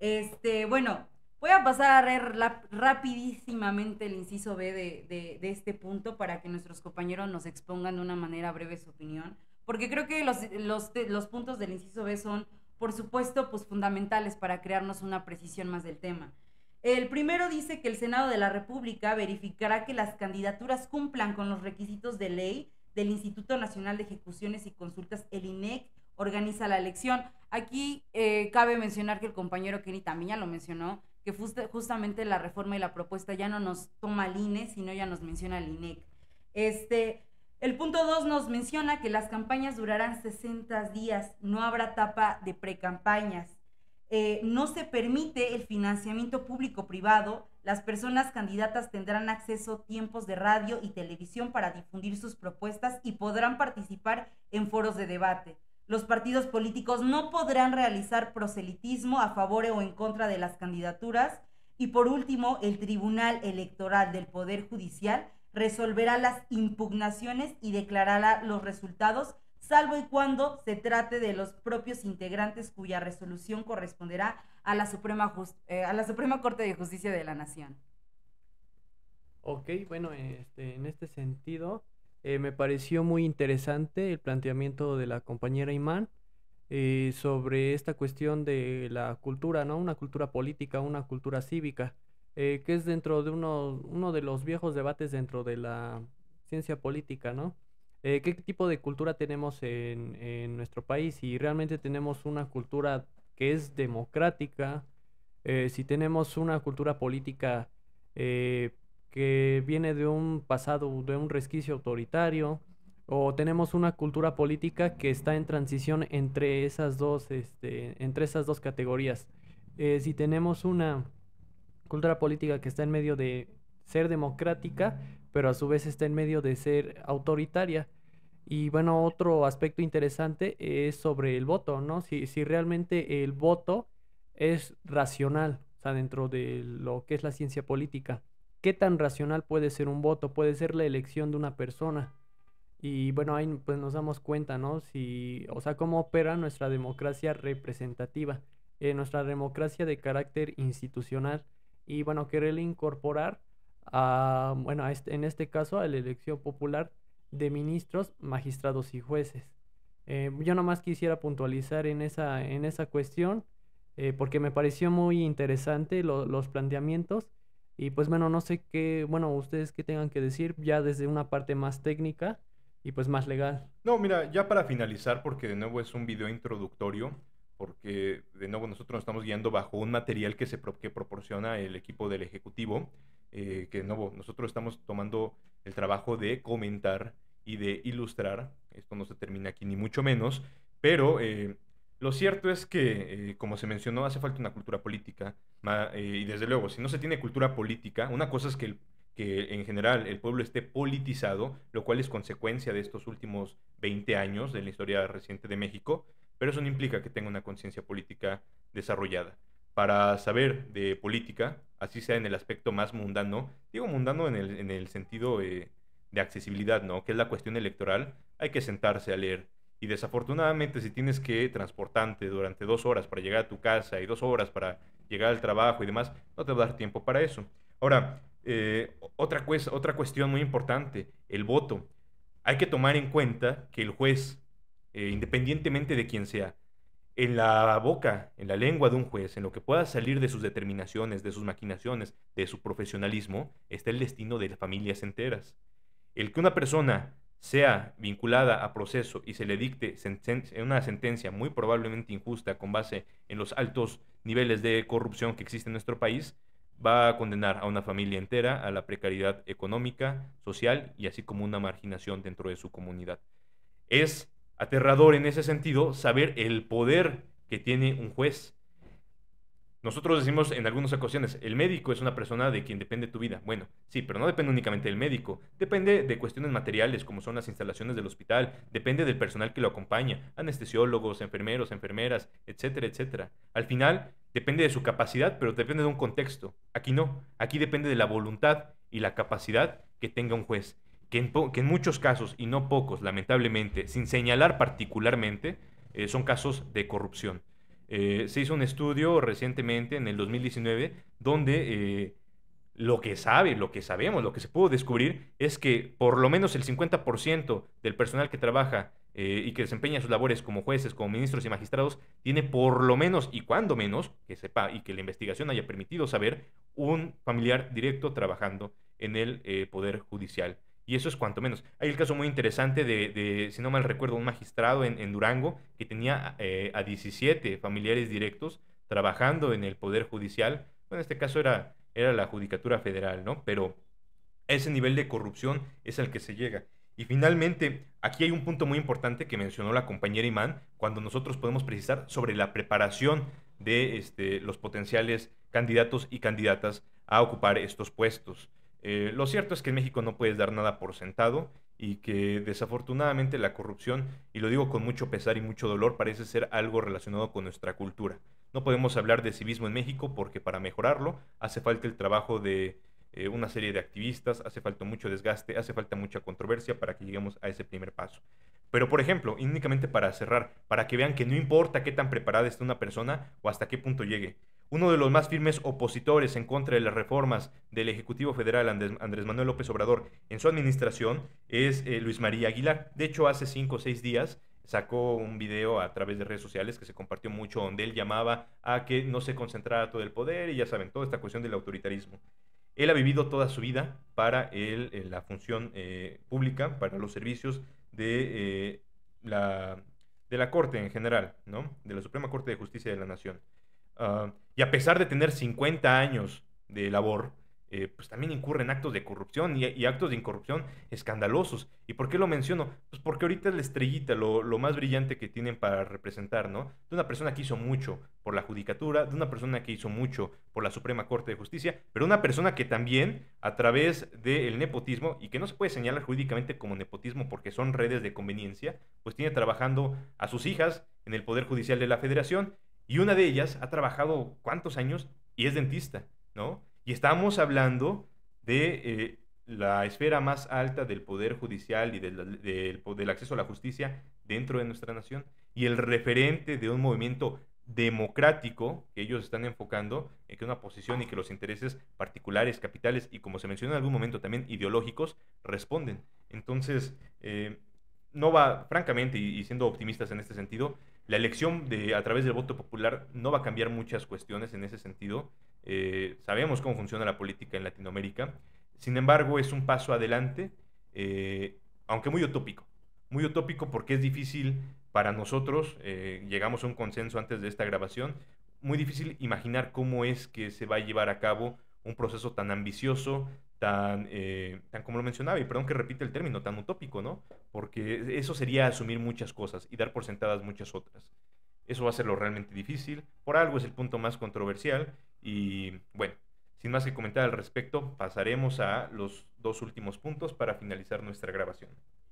Bueno, voy a pasar a leer rapidísimamente el inciso B de este punto para que nuestros compañeros nos expongan de una manera breve su opinión, porque creo que los puntos del inciso B son, por supuesto, pues fundamentales para crearnos una precisión más del tema. El primero dice que el Senado de la República verificará que las candidaturas cumplan con los requisitos de ley del Instituto Nacional de Ejecuciones y Consultas, el INEC, organiza la elección. Aquí cabe mencionar que el compañero Kenny también ya lo mencionó, que justamente la reforma y la propuesta ya no nos toma el INE, sino ya nos menciona el INEC. El punto 2 nos menciona que las campañas durarán 60 días, no habrá etapa de precampañas. No se permite el financiamiento público-privado, las personas candidatas tendrán acceso a tiempos de radio y televisión para difundir sus propuestas y podrán participar en foros de debate. Los partidos políticos no podrán realizar proselitismo a favor o en contra de las candidaturas. Y por último, el Tribunal Electoral del Poder Judicial resolverá las impugnaciones y declarará los resultados, salvo y cuando se trate de los propios integrantes cuya resolución corresponderá a la Suprema Corte de Justicia de la Nación. Ok, bueno, en este sentido, me pareció muy interesante el planteamiento de la compañera Imán sobre esta cuestión de la cultura, ¿no? Una cultura política, una cultura cívica, que es dentro de uno de los viejos debates dentro de la ciencia política, ¿no? ¿Qué tipo de cultura tenemos en nuestro país? Si realmente tenemos una cultura que es democrática, si tenemos una cultura política eh, que viene de un pasado, de un resquicio autoritario, o tenemos una cultura política que está en transición entre esas dos categorías. Si tenemos una cultura política que está en medio de ser democrática, pero a su vez está en medio de ser autoritaria. Y bueno, otro aspecto interesante es sobre el voto, ¿no? Si realmente el voto es racional, o sea, dentro de lo que es la ciencia política. ¿Qué tan racional puede ser un voto? Puede ser la elección de una persona. Y bueno, ahí pues nos damos cuenta, ¿no? Si, o sea, cómo opera nuestra democracia representativa, nuestra democracia de carácter institucional. Y bueno, quererle incorporar bueno, en este caso a la elección popular de ministros, magistrados y jueces. Yo nomás quisiera puntualizar en esa cuestión, porque me pareció muy interesante los planteamientos. Y pues bueno, no sé qué, bueno, ustedes qué tengan que decir ya desde una parte más técnica y pues más legal. No, mira, ya para finalizar, porque de nuevo es un video introductorio, porque de nuevo nosotros nos estamos guiando bajo un material que proporciona el equipo del Ejecutivo, que de nuevo nosotros estamos tomando el trabajo de comentar y de ilustrar. Esto no se termina aquí ni mucho menos, pero lo cierto es que, como se mencionó, hace falta una cultura política, y desde luego, si no se tiene cultura política, una cosa es que en general el pueblo esté politizado, lo cual es consecuencia de estos últimos 20 años de la historia reciente de México, pero eso no implica que tenga una conciencia política desarrollada. Para saber de política, así sea en el aspecto más mundano, digo mundano en el sentido de accesibilidad, ¿no? Que es la cuestión electoral, hay que sentarse a leer. Y desafortunadamente, si tienes que transportarte durante 2 horas para llegar a tu casa y 2 horas para llegar al trabajo y demás, no te va a dar tiempo para eso. Ahora, otra cuestión muy importante, el voto. Hay que tomar en cuenta que el juez, independientemente de quién sea, en la boca, en la lengua de un juez, en lo que pueda salir de sus determinaciones, de sus maquinaciones, de su profesionalismo, está el destino de familias enteras. El que una persona sea vinculada a proceso y se le dicte una sentencia muy probablemente injusta con base en los altos niveles de corrupción que existe en nuestro país, va a condenar a una familia entera a la precariedad económica, social y así como una marginación dentro de su comunidad. Es aterrador en ese sentido saber el poder que tiene un juez. Nosotros decimos en algunas ocasiones, el médico es una persona de quien depende tu vida. Bueno, sí, pero no depende únicamente del médico. Depende de cuestiones materiales, como son las instalaciones del hospital. Depende del personal que lo acompaña, anestesiólogos, enfermeros, enfermeras, etcétera, etcétera. Al final, depende de su capacidad, pero depende de un contexto. Aquí no. Aquí depende de la voluntad y la capacidad que tenga un juez. Que en muchos casos, y no pocos, lamentablemente, sin señalar particularmente, son casos de corrupción. Se hizo un estudio recientemente, en el 2019, donde lo que sabemos, lo que se pudo descubrir es que por lo menos el 50% del personal que trabaja y que desempeña sus labores como jueces, como ministros y magistrados, tiene por lo menos, y cuando menos, que sepa y que la investigación haya permitido saber, un familiar directo trabajando en el Poder Judicial. Y eso es cuanto menos. Hay el caso muy interesante si no mal recuerdo, un magistrado en Durango que tenía a 17 familiares directos trabajando en el Poder Judicial. Bueno, en este caso era la Judicatura Federal, ¿no? Pero ese nivel de corrupción es al que se llega. Y finalmente, aquí hay un punto muy importante que mencionó la compañera Imán, cuando nosotros podemos precisar sobre la preparación de los potenciales candidatos y candidatas a ocupar estos puestos. Lo cierto es que en México no puedes dar nada por sentado y que desafortunadamente la corrupción, y lo digo con mucho pesar y mucho dolor, parece ser algo relacionado con nuestra cultura. No podemos hablar de civismo en México porque para mejorarlo hace falta el trabajo de una serie de activistas, hace falta mucho desgaste, hace falta mucha controversia para que lleguemos a ese primer paso. Pero, por ejemplo, y únicamente para cerrar, para que vean que no importa qué tan preparada esté una persona o hasta qué punto llegue. Uno de los más firmes opositores en contra de las reformas del Ejecutivo Federal, Andrés Manuel López Obrador, en su administración, es Luis María Aguilar. De hecho, hace 5 o 6 días sacó un video a través de redes sociales que se compartió mucho, donde él llamaba a que no se concentrara todo el poder y ya saben, toda esta cuestión del autoritarismo. Él ha vivido toda su vida para la función pública, para los servicios la, de la Corte en general, ¿no? De la Suprema Corte de Justicia de la Nación. Y a pesar de tener 50 años de labor, pues también incurre en actos de corrupción y actos de incorrupción escandalosos. ¿Y por qué lo menciono? Pues porque ahorita es la estrellita, lo más brillante que tienen para representar, ¿no? De una persona que hizo mucho por la judicatura, de una persona que hizo mucho por la Suprema Corte de Justicia, pero una persona que también, a través del nepotismo, y que no se puede señalar jurídicamente como nepotismo porque son redes de conveniencia, pues tiene trabajando a sus hijas en el Poder Judicial de la Federación, y una de ellas ha trabajado ¿cuántos años? Y es dentista, ¿no? Y estamos hablando de la esfera más alta del poder judicial y del acceso a la justicia dentro de nuestra nación y el referente de un movimiento democrático que ellos están enfocando en que una posición y que los intereses particulares, capitales y como se mencionó en algún momento también ideológicos responden. Entonces, no va, francamente, y siendo optimistas en este sentido, la elección a través del voto popular no va a cambiar muchas cuestiones en ese sentido. Sabemos cómo funciona la política en Latinoamérica. Sin embargo, es un paso adelante, aunque muy utópico porque es difícil para nosotros, llegamos a un consenso antes de esta grabación, muy difícil imaginar cómo es que se va a llevar a cabo un proceso tan ambicioso, tan como lo mencionaba, y perdón que repite el término, tan utópico, ¿no? Porque eso sería asumir muchas cosas y dar por sentadas muchas otras. Eso va a ser lo realmente difícil, por algo es el punto más controversial y bueno, sin más que comentar al respecto, pasaremos a los dos últimos puntos para finalizar nuestra grabación.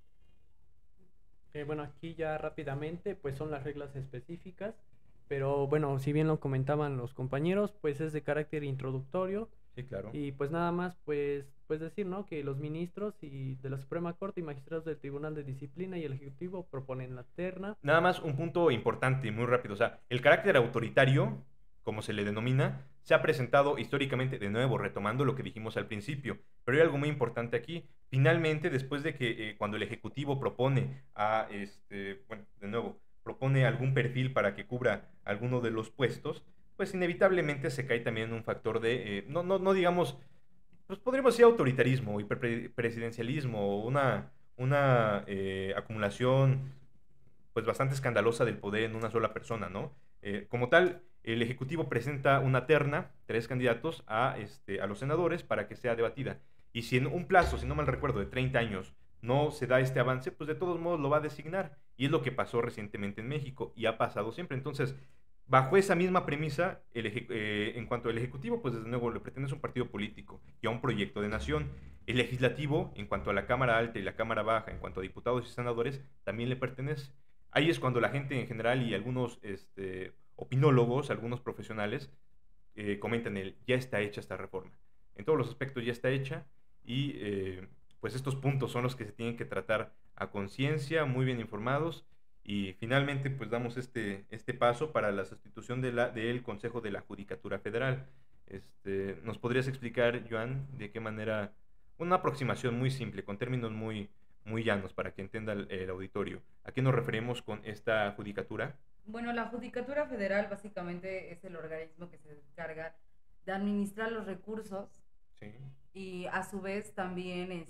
Bueno, aquí ya rápidamente, pues son las reglas específicas, pero bueno, si bien lo comentaban los compañeros, pues es de carácter introductorio. Sí, claro. Y pues nada más, pues decir, ¿no? Que los ministros y de la Suprema Corte y magistrados del Tribunal de Disciplina y el Ejecutivo proponen la terna. Nada más un punto importante y muy rápido, o sea, el carácter autoritario, como se le denomina, se ha presentado históricamente, de nuevo, retomando lo que dijimos al principio, pero hay algo muy importante aquí. Finalmente, después de que cuando el Ejecutivo propone bueno, de nuevo, propone algún perfil para que cubra alguno de los puestos, pues inevitablemente se cae también en un factor de, no digamos, pues podríamos decir autoritarismo, hiperpresidencialismo, una acumulación pues bastante escandalosa del poder en una sola persona, ¿no? Como tal, el Ejecutivo presenta una terna, 3 candidatos a los senadores para que sea debatida. Y si en un plazo, si no mal recuerdo, de 30 años no se da este avance, pues de todos modos lo va a designar. Y es lo que pasó recientemente en México y ha pasado siempre. Entonces, bajo esa misma premisa, en cuanto al Ejecutivo, pues desde luego le pertenece a un partido político y a un proyecto de nación. El Legislativo, en cuanto a la Cámara Alta y la Cámara Baja, en cuanto a diputados y senadores, también le pertenece. Ahí es cuando la gente en general y algunos opinólogos, algunos profesionales, comentan ya está hecha esta reforma. En todos los aspectos ya está hecha y pues estos puntos son los que se tienen que tratar a conciencia, muy bien informados. Y finalmente, pues damos este paso para la sustitución del Consejo de la Judicatura Federal. ¿Nos podrías explicar, Joan, de qué manera, una aproximación muy simple, con términos muy llanos para que entienda el auditorio, a qué nos referimos con esta judicatura? Bueno, la Judicatura Federal básicamente es el organismo que se encarga de administrar los recursos. Sí. Y a su vez también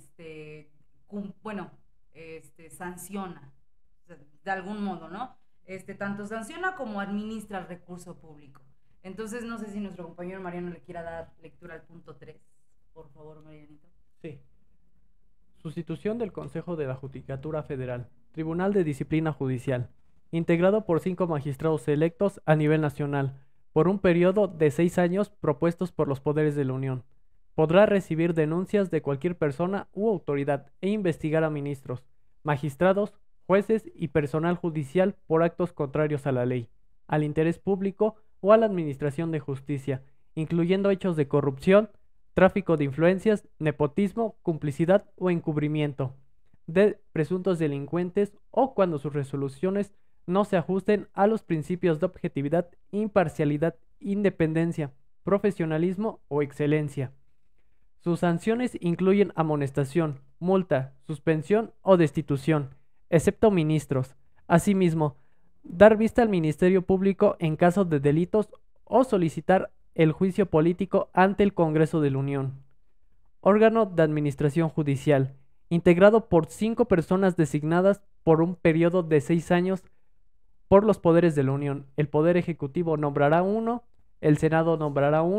sanciona de algún modo, ¿no? Tanto sanciona como administra el recurso público. Entonces, no sé si nuestro compañero Mariano le quiera dar lectura al punto 3. Por favor, Marianito. Sí. Sustitución del Consejo de la Judicatura Federal, Tribunal de Disciplina Judicial, integrado por 5 magistrados electos a nivel nacional, por un periodo de 6 años propuestos por los poderes de la Unión. Podrá recibir denuncias de cualquier persona u autoridad e investigar a ministros, magistrados, jueces y personal judicial por actos contrarios a la ley, al interés público o a la administración de justicia, incluyendo hechos de corrupción, tráfico de influencias, nepotismo, complicidad o encubrimiento de presuntos delincuentes o cuando sus resoluciones no se ajusten a los principios de objetividad, imparcialidad, independencia, profesionalismo o excelencia. Sus sanciones incluyen amonestación, multa, suspensión o destitución, excepto ministros. Asimismo, dar vista al Ministerio Público en caso de delitos o solicitar el juicio político ante el Congreso de la Unión. Órgano de Administración Judicial, integrado por 5 personas designadas por un periodo de 6 años por los poderes de la Unión. El Poder Ejecutivo nombrará 1, el Senado nombrará 1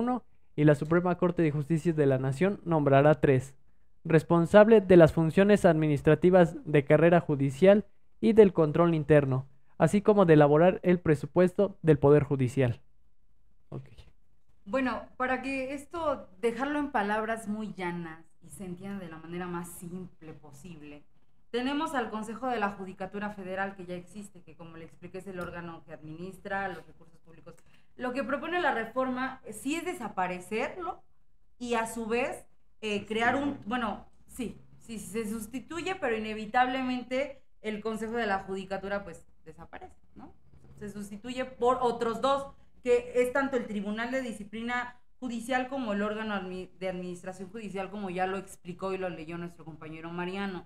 y la Suprema Corte de Justicia de la Nación nombrará 3. Responsable de las funciones administrativas de carrera judicial y del control interno, así como de elaborar el presupuesto del Poder Judicial. Okay. Bueno, para que esto, dejarlo en palabras muy llanas y se entienda de la manera más simple posible, tenemos al Consejo de la Judicatura Federal, que ya existe, que como le expliqué es el órgano que administra los recursos públicos. Lo que propone la reforma sí es desaparecerlo y a su vez crear un, bueno, sí, se sustituye, pero inevitablemente el Consejo de la Judicatura pues desaparece, ¿no? Se sustituye por otros 2, que es tanto el Tribunal de Disciplina Judicial como el órgano de administración judicial, como ya lo explicó y lo leyó nuestro compañero Mariano.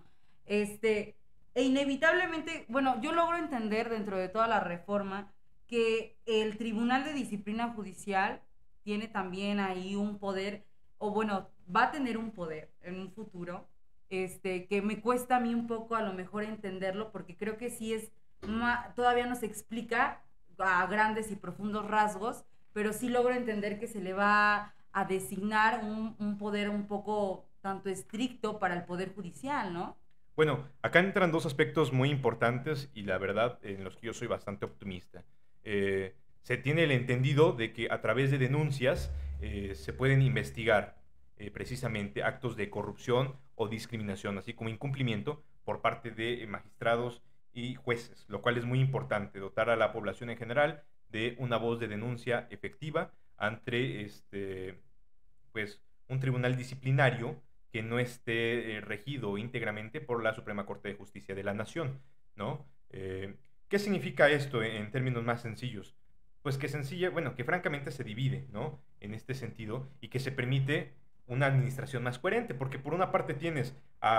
E inevitablemente, bueno, yo logro entender dentro de toda la reforma que el Tribunal de Disciplina Judicial tiene también ahí un poder, o bueno, va a tener un poder en un futuro, que me cuesta a mí un poco a lo mejor entenderlo, porque creo que sí es, todavía no se explica a grandes y profundos rasgos, pero sí logro entender que se le va a designar un poder un poco tanto estricto para el Poder Judicial, ¿no? Bueno, acá entran 2 aspectos muy importantes y la verdad en los que yo soy bastante optimista. Se tiene el entendido de que a través de denuncias se pueden investigar precisamente actos de corrupción o discriminación, así como incumplimiento por parte de magistrados y jueces, lo cual es muy importante, dotar a la población en general de una voz de denuncia efectiva ante pues, un tribunal disciplinario que no esté regido íntegramente por la Suprema Corte de Justicia de la Nación, ¿no? ¿Qué significa esto en términos más sencillos? Pues que que francamente se divide, ¿no? En este sentido, y que se permite una administración más coherente, porque por una parte tienes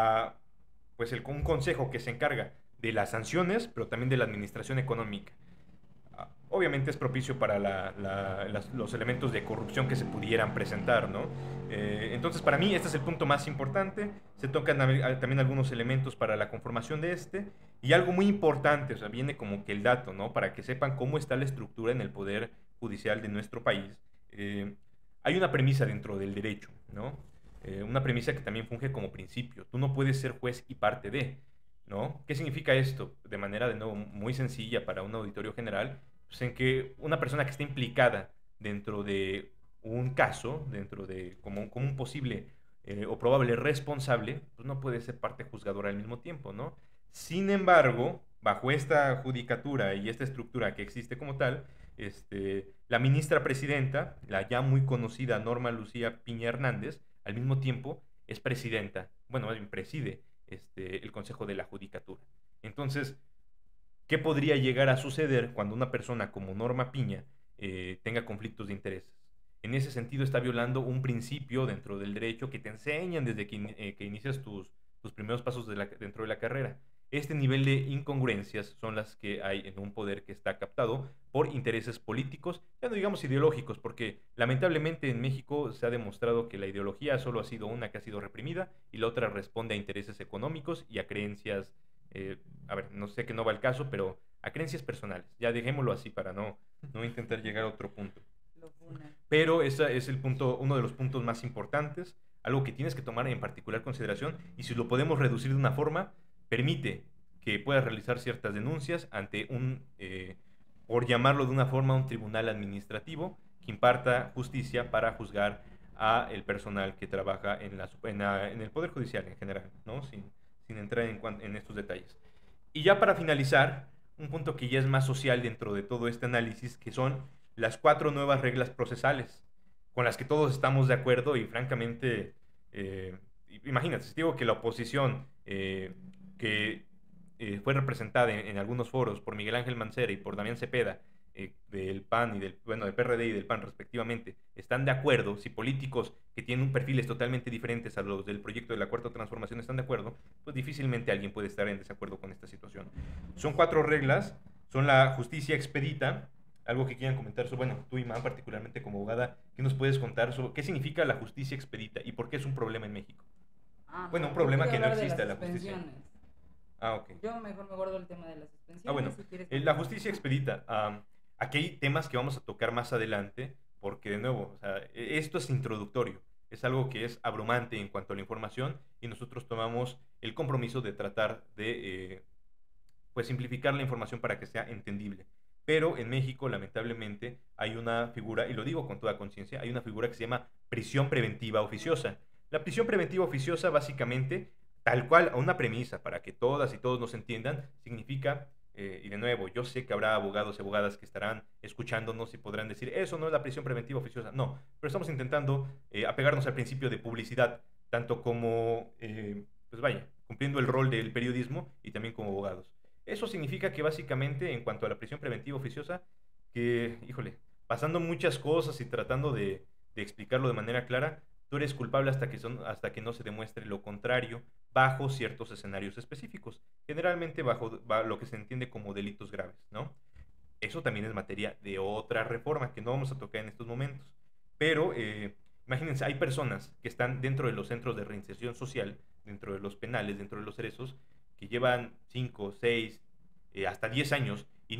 pues un consejo que se encarga de las sanciones, pero también de la administración económica. Obviamente es propicio para los elementos de corrupción que se pudieran presentar, ¿no? Entonces, para mí, este es el punto más importante. Se tocan también algunos elementos para la conformación de y algo muy importante, o sea, viene como que el dato, ¿no? Para que sepan cómo está la estructura en el Poder Judicial de nuestro país. Hay una premisa dentro del derecho, ¿no? Una premisa que también funge como principio. Tú no puedes ser juez y parte de, ¿no? ¿Qué significa esto? De manera, de nuevo, muy sencilla para un auditorio general, pues en que una persona que esté implicada dentro de un caso, dentro de como un posible o probable responsable, pues no puede ser parte juzgadora al mismo tiempo, ¿no? Sin embargo, bajo esta judicatura y esta estructura que existe como tal, la ministra presidenta, la ya muy conocida Norma Lucía Piña Hernández, al mismo tiempo es presidenta, bueno, preside el Consejo de la Judicatura. Entonces, ¿qué podría llegar a suceder cuando una persona como Norma Piña tenga conflictos de intereses? En ese sentido está violando un principio dentro del derecho que te enseñan desde que inicias tus primeros pasos dentro de la carrera. Este nivel de incongruencias son las que hay en un poder que está captado por intereses políticos, ya no digamos ideológicos, porque lamentablemente en México se ha demostrado que la ideología solo ha sido una que ha sido reprimida y la otra responde a intereses económicos y a creencias, no sé que no va el caso, pero a creencias personales. Ya dejémoslo así para no intentar llegar a otro punto. Pero ese es uno de los puntos más importantes, algo que tienes que tomar en particular consideración, y si lo podemos reducir de una forma, permite que puedas realizar ciertas denuncias ante por llamarlo de una forma, un tribunal administrativo que imparta justicia para juzgar a el personal que trabaja en el Poder Judicial en general, ¿no? Sin entrar en estos detalles. Y ya para finalizar, un punto que ya es más social dentro de todo este análisis, que son las 4 nuevas reglas procesales, con las que todos estamos de acuerdo y francamente, imagínate, si digo que la oposición que fue representada en algunos foros por Miguel Ángel Mancera y por Damián Cepeda, del PAN y del PRD y del PAN respectivamente, están de acuerdo, si políticos que tienen perfiles totalmente diferentes a los del proyecto de la Cuarta Transformación están de acuerdo, pues difícilmente alguien puede estar en desacuerdo con esta situación. Son 4 reglas, son la justicia expedita, algo que quieran comentar sobre, bueno, tú, Imán, particularmente como abogada, ¿qué nos puedes contar sobre qué significa la justicia expedita y por qué es un problema en México? Bueno, un problema que no existe la justicia. Ok. Yo mejor me guardo el tema de las suspensiones. Bueno, si quieres la justicia expedita. Aquí hay temas que vamos a tocar más adelante, porque de nuevo, o sea, esto es introductorio, es algo que es abrumante en cuanto a la información y nosotros tomamos el compromiso de tratar de pues simplificar la información para que sea entendible. Pero en México, lamentablemente, hay una figura, y lo digo con toda conciencia, hay una figura que se llama prisión preventiva oficiosa. La prisión preventiva oficiosa, básicamente, tal cual, a una premisa, para que todas y todos nos entiendan, significa, y de nuevo, yo sé que habrá abogados y abogadas que estarán escuchándonos y podrán decir, eso no es la prisión preventiva oficiosa. No, pero estamos intentando apegarnos al principio de publicidad, tanto como, pues vaya, cumpliendo el rol del periodismo y también como abogados. Eso significa que básicamente, en cuanto a la prisión preventiva oficiosa, que, híjole, pasando muchas cosas y tratando de explicarlo de manera clara, tú eres culpable hasta que no se demuestre lo contrario, bajo ciertos escenarios específicos, generalmente bajo lo que se entiende como delitos graves, ¿no? Eso también es materia de otra reforma que no vamos a tocar en estos momentos. Pero imagínense, hay personas que están dentro de los centros de reinserción social, dentro de los penales, dentro de los cerezos, que llevan 5, 6, hasta 10 años y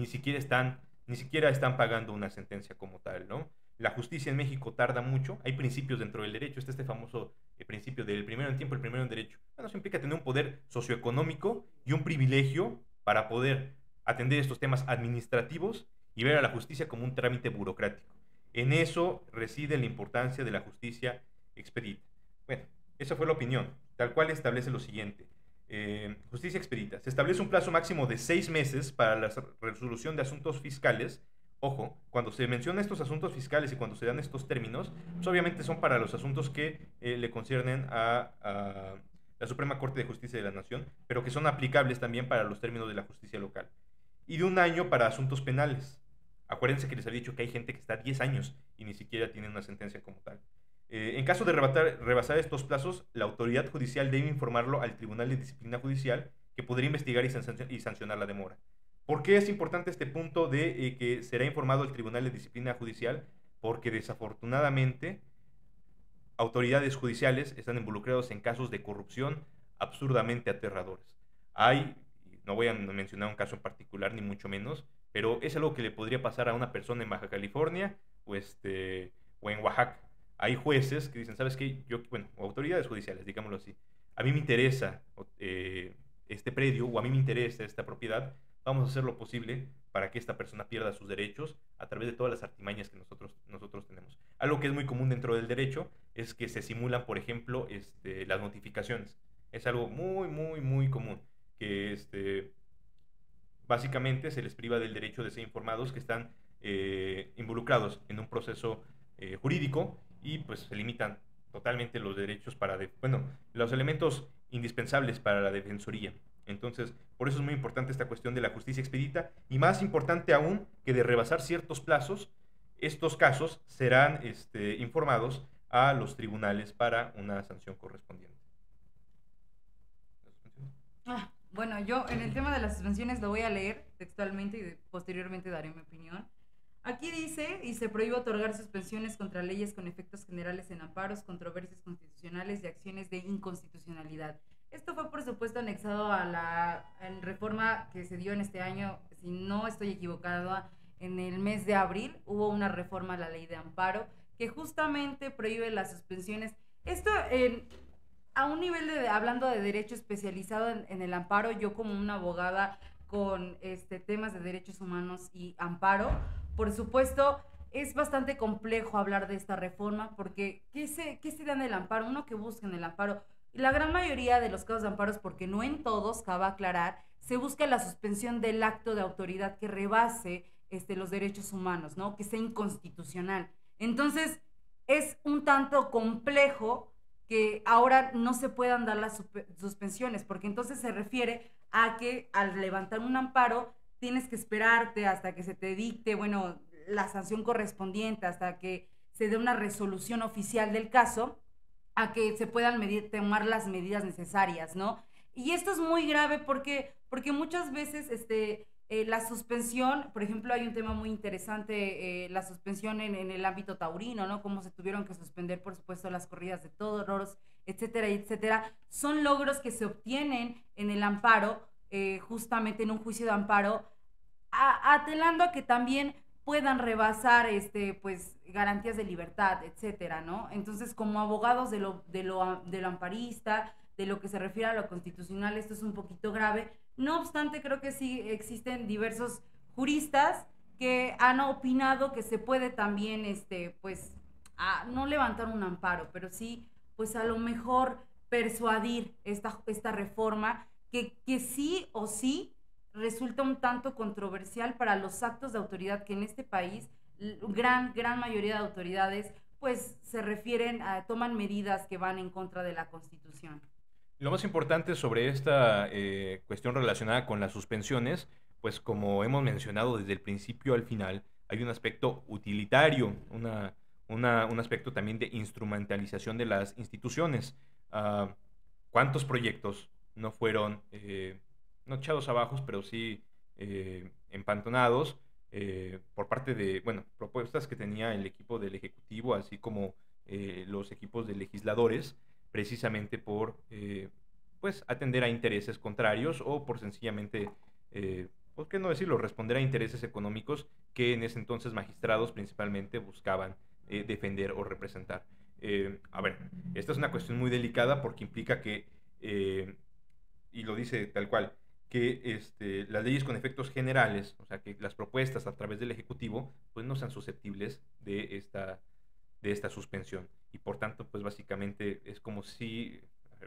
ni siquiera están pagando una sentencia como tal, ¿no? La justicia en México tarda mucho, hay principios dentro del derecho, está este famoso principio del primero en tiempo, el primero en derecho. Bueno, eso implica tener un poder socioeconómico y un privilegio para poder atender estos temas administrativos y ver a la justicia como un trámite burocrático. En eso reside la importancia de la justicia expedita. Bueno, esa fue la opinión, tal cual establece lo siguiente. Justicia expedita. Se establece un plazo máximo de 6 meses para la resolución de asuntos fiscales. Ojo, cuando se menciona estos asuntos fiscales y cuando se dan estos términos, pues obviamente son para los asuntos que le conciernen a la Suprema Corte de Justicia de la Nación, pero que son aplicables también para los términos de la justicia local. Y de 1 año para asuntos penales. Acuérdense que les había dicho que hay gente que está 10 años y ni siquiera tiene una sentencia como tal. En caso de rebasar estos plazos, la autoridad judicial debe informarlo al Tribunal de Disciplina Judicial, que podría investigar y sancionar la demora. ¿Por qué es importante este punto de que será informado el Tribunal de Disciplina Judicial? Porque desafortunadamente autoridades judiciales están involucrados en casos de corrupción absurdamente aterradores. No voy a mencionar un caso en particular, ni mucho menos, pero es algo que le podría pasar a una persona en Baja California o en Oaxaca. Hay jueces que dicen, ¿sabes qué? Bueno, autoridades judiciales, digámoslo así. A mí me interesa este predio o a mí me interesa esta propiedad. Vamos a hacer lo posible para que esta persona pierda sus derechos a través de todas las artimañas que nosotros tenemos. Algo que es muy común dentro del derecho es que se simulan, por ejemplo, las notificaciones. Es algo muy, muy, muy común que básicamente se les priva del derecho de ser informados que están involucrados en un proceso jurídico y pues se limitan totalmente los derechos los elementos indispensables para la defensoría. Entonces, por eso es muy importante esta cuestión de la justicia expedita y más importante aún que de rebasar ciertos plazos, estos casos serán informados a los tribunales para una sanción correspondiente. Bueno, yo en el tema de las suspensiones lo voy a leer textualmente y posteriormente daré mi opinión. Aquí dice, y se prohíbe otorgar suspensiones contra leyes con efectos generales en amparos, controversias constitucionales y acciones de inconstitucionalidad. Esto fue, por supuesto, anexado a la reforma que se dio en este año, si no estoy equivocada, en el mes de abril hubo una reforma a la ley de amparo que justamente prohíbe las suspensiones. Esto a un nivel hablando de derecho especializado en el amparo, yo como una abogada con temas de derechos humanos y amparo, por supuesto, es bastante complejo hablar de esta reforma porque ¿qué se da en el amparo? Uno que busca en el amparo. La gran mayoría de los casos de amparos, porque no en todos, cabe aclarar, se busca la suspensión del acto de autoridad que rebase los derechos humanos, ¿no? Que sea inconstitucional. Entonces, es un tanto complejo que ahora no se puedan dar las suspensiones, porque entonces se refiere a que al levantar un amparo tienes que esperarte hasta que se te dicte, bueno, la sanción correspondiente, hasta que se dé una resolución oficial del caso, a que se puedan tomar las medidas necesarias, ¿no? Y esto es muy grave porque muchas veces la suspensión, por ejemplo, hay un tema muy interesante, la suspensión en el ámbito taurino, ¿no? Cómo se tuvieron que suspender, por supuesto, las corridas de toros, etcétera, etcétera. Son logros que se obtienen en el amparo, justamente en un juicio de amparo, atelando a que también puedan rebasar pues garantías de libertad, etcétera, ¿no? Entonces, como abogados de lo amparista, de lo que se refiere a lo constitucional, esto es un poquito grave. No obstante, creo que sí existen diversos juristas que han opinado que se puede también, pues, no levantar un amparo, pero sí, pues a lo mejor persuadir esta reforma que sí o sí resulta un tanto controversial para los actos de autoridad que en este país, gran mayoría de autoridades, pues se refieren toman medidas que van en contra de la Constitución. Lo más importante sobre esta cuestión relacionada con las suspensiones, pues como hemos mencionado desde el principio al final, hay un aspecto utilitario, un aspecto también de instrumentalización de las instituciones. ¿Cuántos proyectos no fueron, no echados abajo, pero sí empantonados por parte de, bueno, propuestas que tenía el equipo del Ejecutivo, así como los equipos de legisladores, precisamente por pues atender a intereses contrarios o por sencillamente, ¿por qué no decirlo?, responder a intereses económicos que en ese entonces magistrados principalmente buscaban defender o representar. A ver, esta es una cuestión muy delicada porque implica que, y lo dice tal cual, que las leyes con efectos generales, o sea, que las propuestas a través del Ejecutivo, pues no sean susceptibles de esta suspensión. Y por tanto, pues básicamente es como si,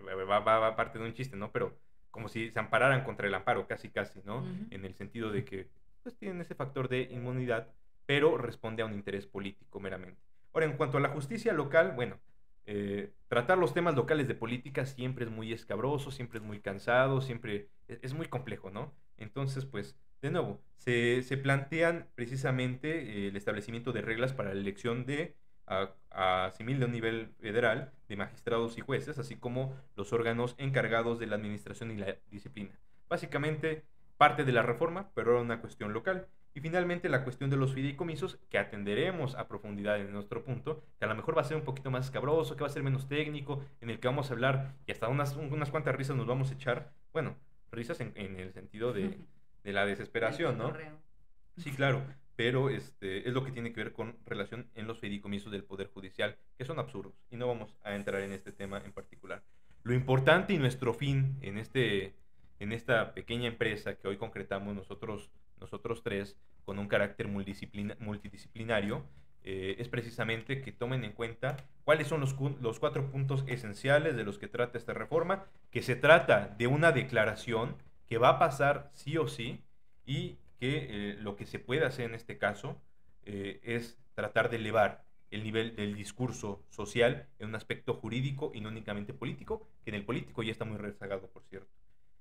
va parte de un chiste, ¿no? Pero como si se ampararan contra el amparo, casi, ¿no? En el sentido de que, pues tienen ese factor de inmunidad, pero responde a un interés político meramente. Ahora, en cuanto a la justicia local, bueno, tratar los temas locales de política siempre es muy escabroso, siempre es muy cansado, siempre es muy complejo, ¿no? Entonces, pues, de nuevo, se plantean precisamente el establecimiento de reglas para la elección de a civil de un nivel federal de magistrados y jueces, así como los órganos encargados de la administración y la disciplina. Básicamente, parte de la reforma, pero era una cuestión local. Y finalmente la cuestión de los fideicomisos, que atenderemos a profundidad en nuestro punto, que a lo mejor va a ser un poquito más escabroso, que va a ser menos técnico, en el que vamos a hablar y hasta unas cuantas risas nos vamos a echar. Bueno, risas en el sentido de la desesperación, ¿no? Sí, claro, pero es lo que tiene que ver con relación en los fideicomisos del Poder Judicial, que son absurdos, y no vamos a entrar en este tema en particular. Lo importante y nuestro fin en esta pequeña empresa que hoy concretamos nosotros tres, con un carácter multidisciplinario, es precisamente que tomen en cuenta cuáles son los 4 puntos esenciales de los que trata esta reforma, que se trata de una declaración que va a pasar sí o sí, y que lo que se puede hacer en este caso es tratar de elevar el nivel del discurso social en un aspecto jurídico y no únicamente político, que en el político ya está muy rezagado, por cierto.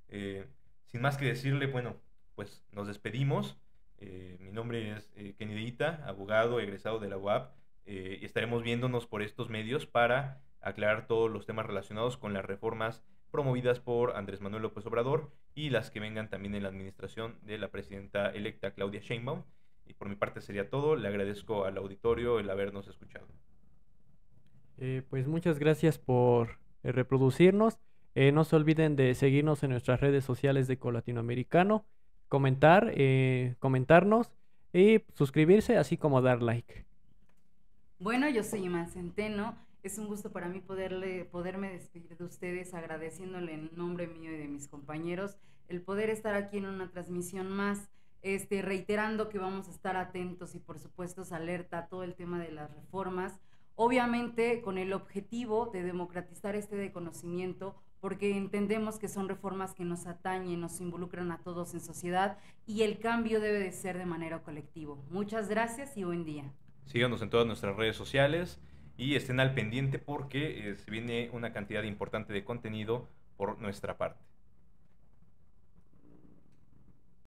Sin más que decirle, bueno, pues nos despedimos. Mi nombre es Kenny Deita, abogado egresado de la UAP, y estaremos viéndonos por estos medios para aclarar todos los temas relacionados con las reformas promovidas por Andrés Manuel López Obrador y las que vengan también en la administración de la presidenta electa Claudia Sheinbaum. Y por mi parte sería todo. Le agradezco al auditorio el habernos escuchado. Pues muchas gracias por reproducirnos. No se olviden de seguirnos en nuestras redes sociales de Colatinoamericano, comentarnos y suscribirse, así como dar like. Bueno, yo soy Iman Centeno. Es un gusto para mí poderme despedir de ustedes, agradeciéndole en nombre mío y de mis compañeros el poder estar aquí en una transmisión más, reiterando que vamos a estar atentos y por supuesto alerta a todo el tema de las reformas, obviamente con el objetivo de democratizar de conocimiento, porque entendemos que son reformas que nos atañen, nos involucran a todos en sociedad y el cambio debe de ser de manera colectiva. Muchas gracias y buen día. Síganos en todas nuestras redes sociales y estén al pendiente porque se viene una cantidad importante de contenido por nuestra parte.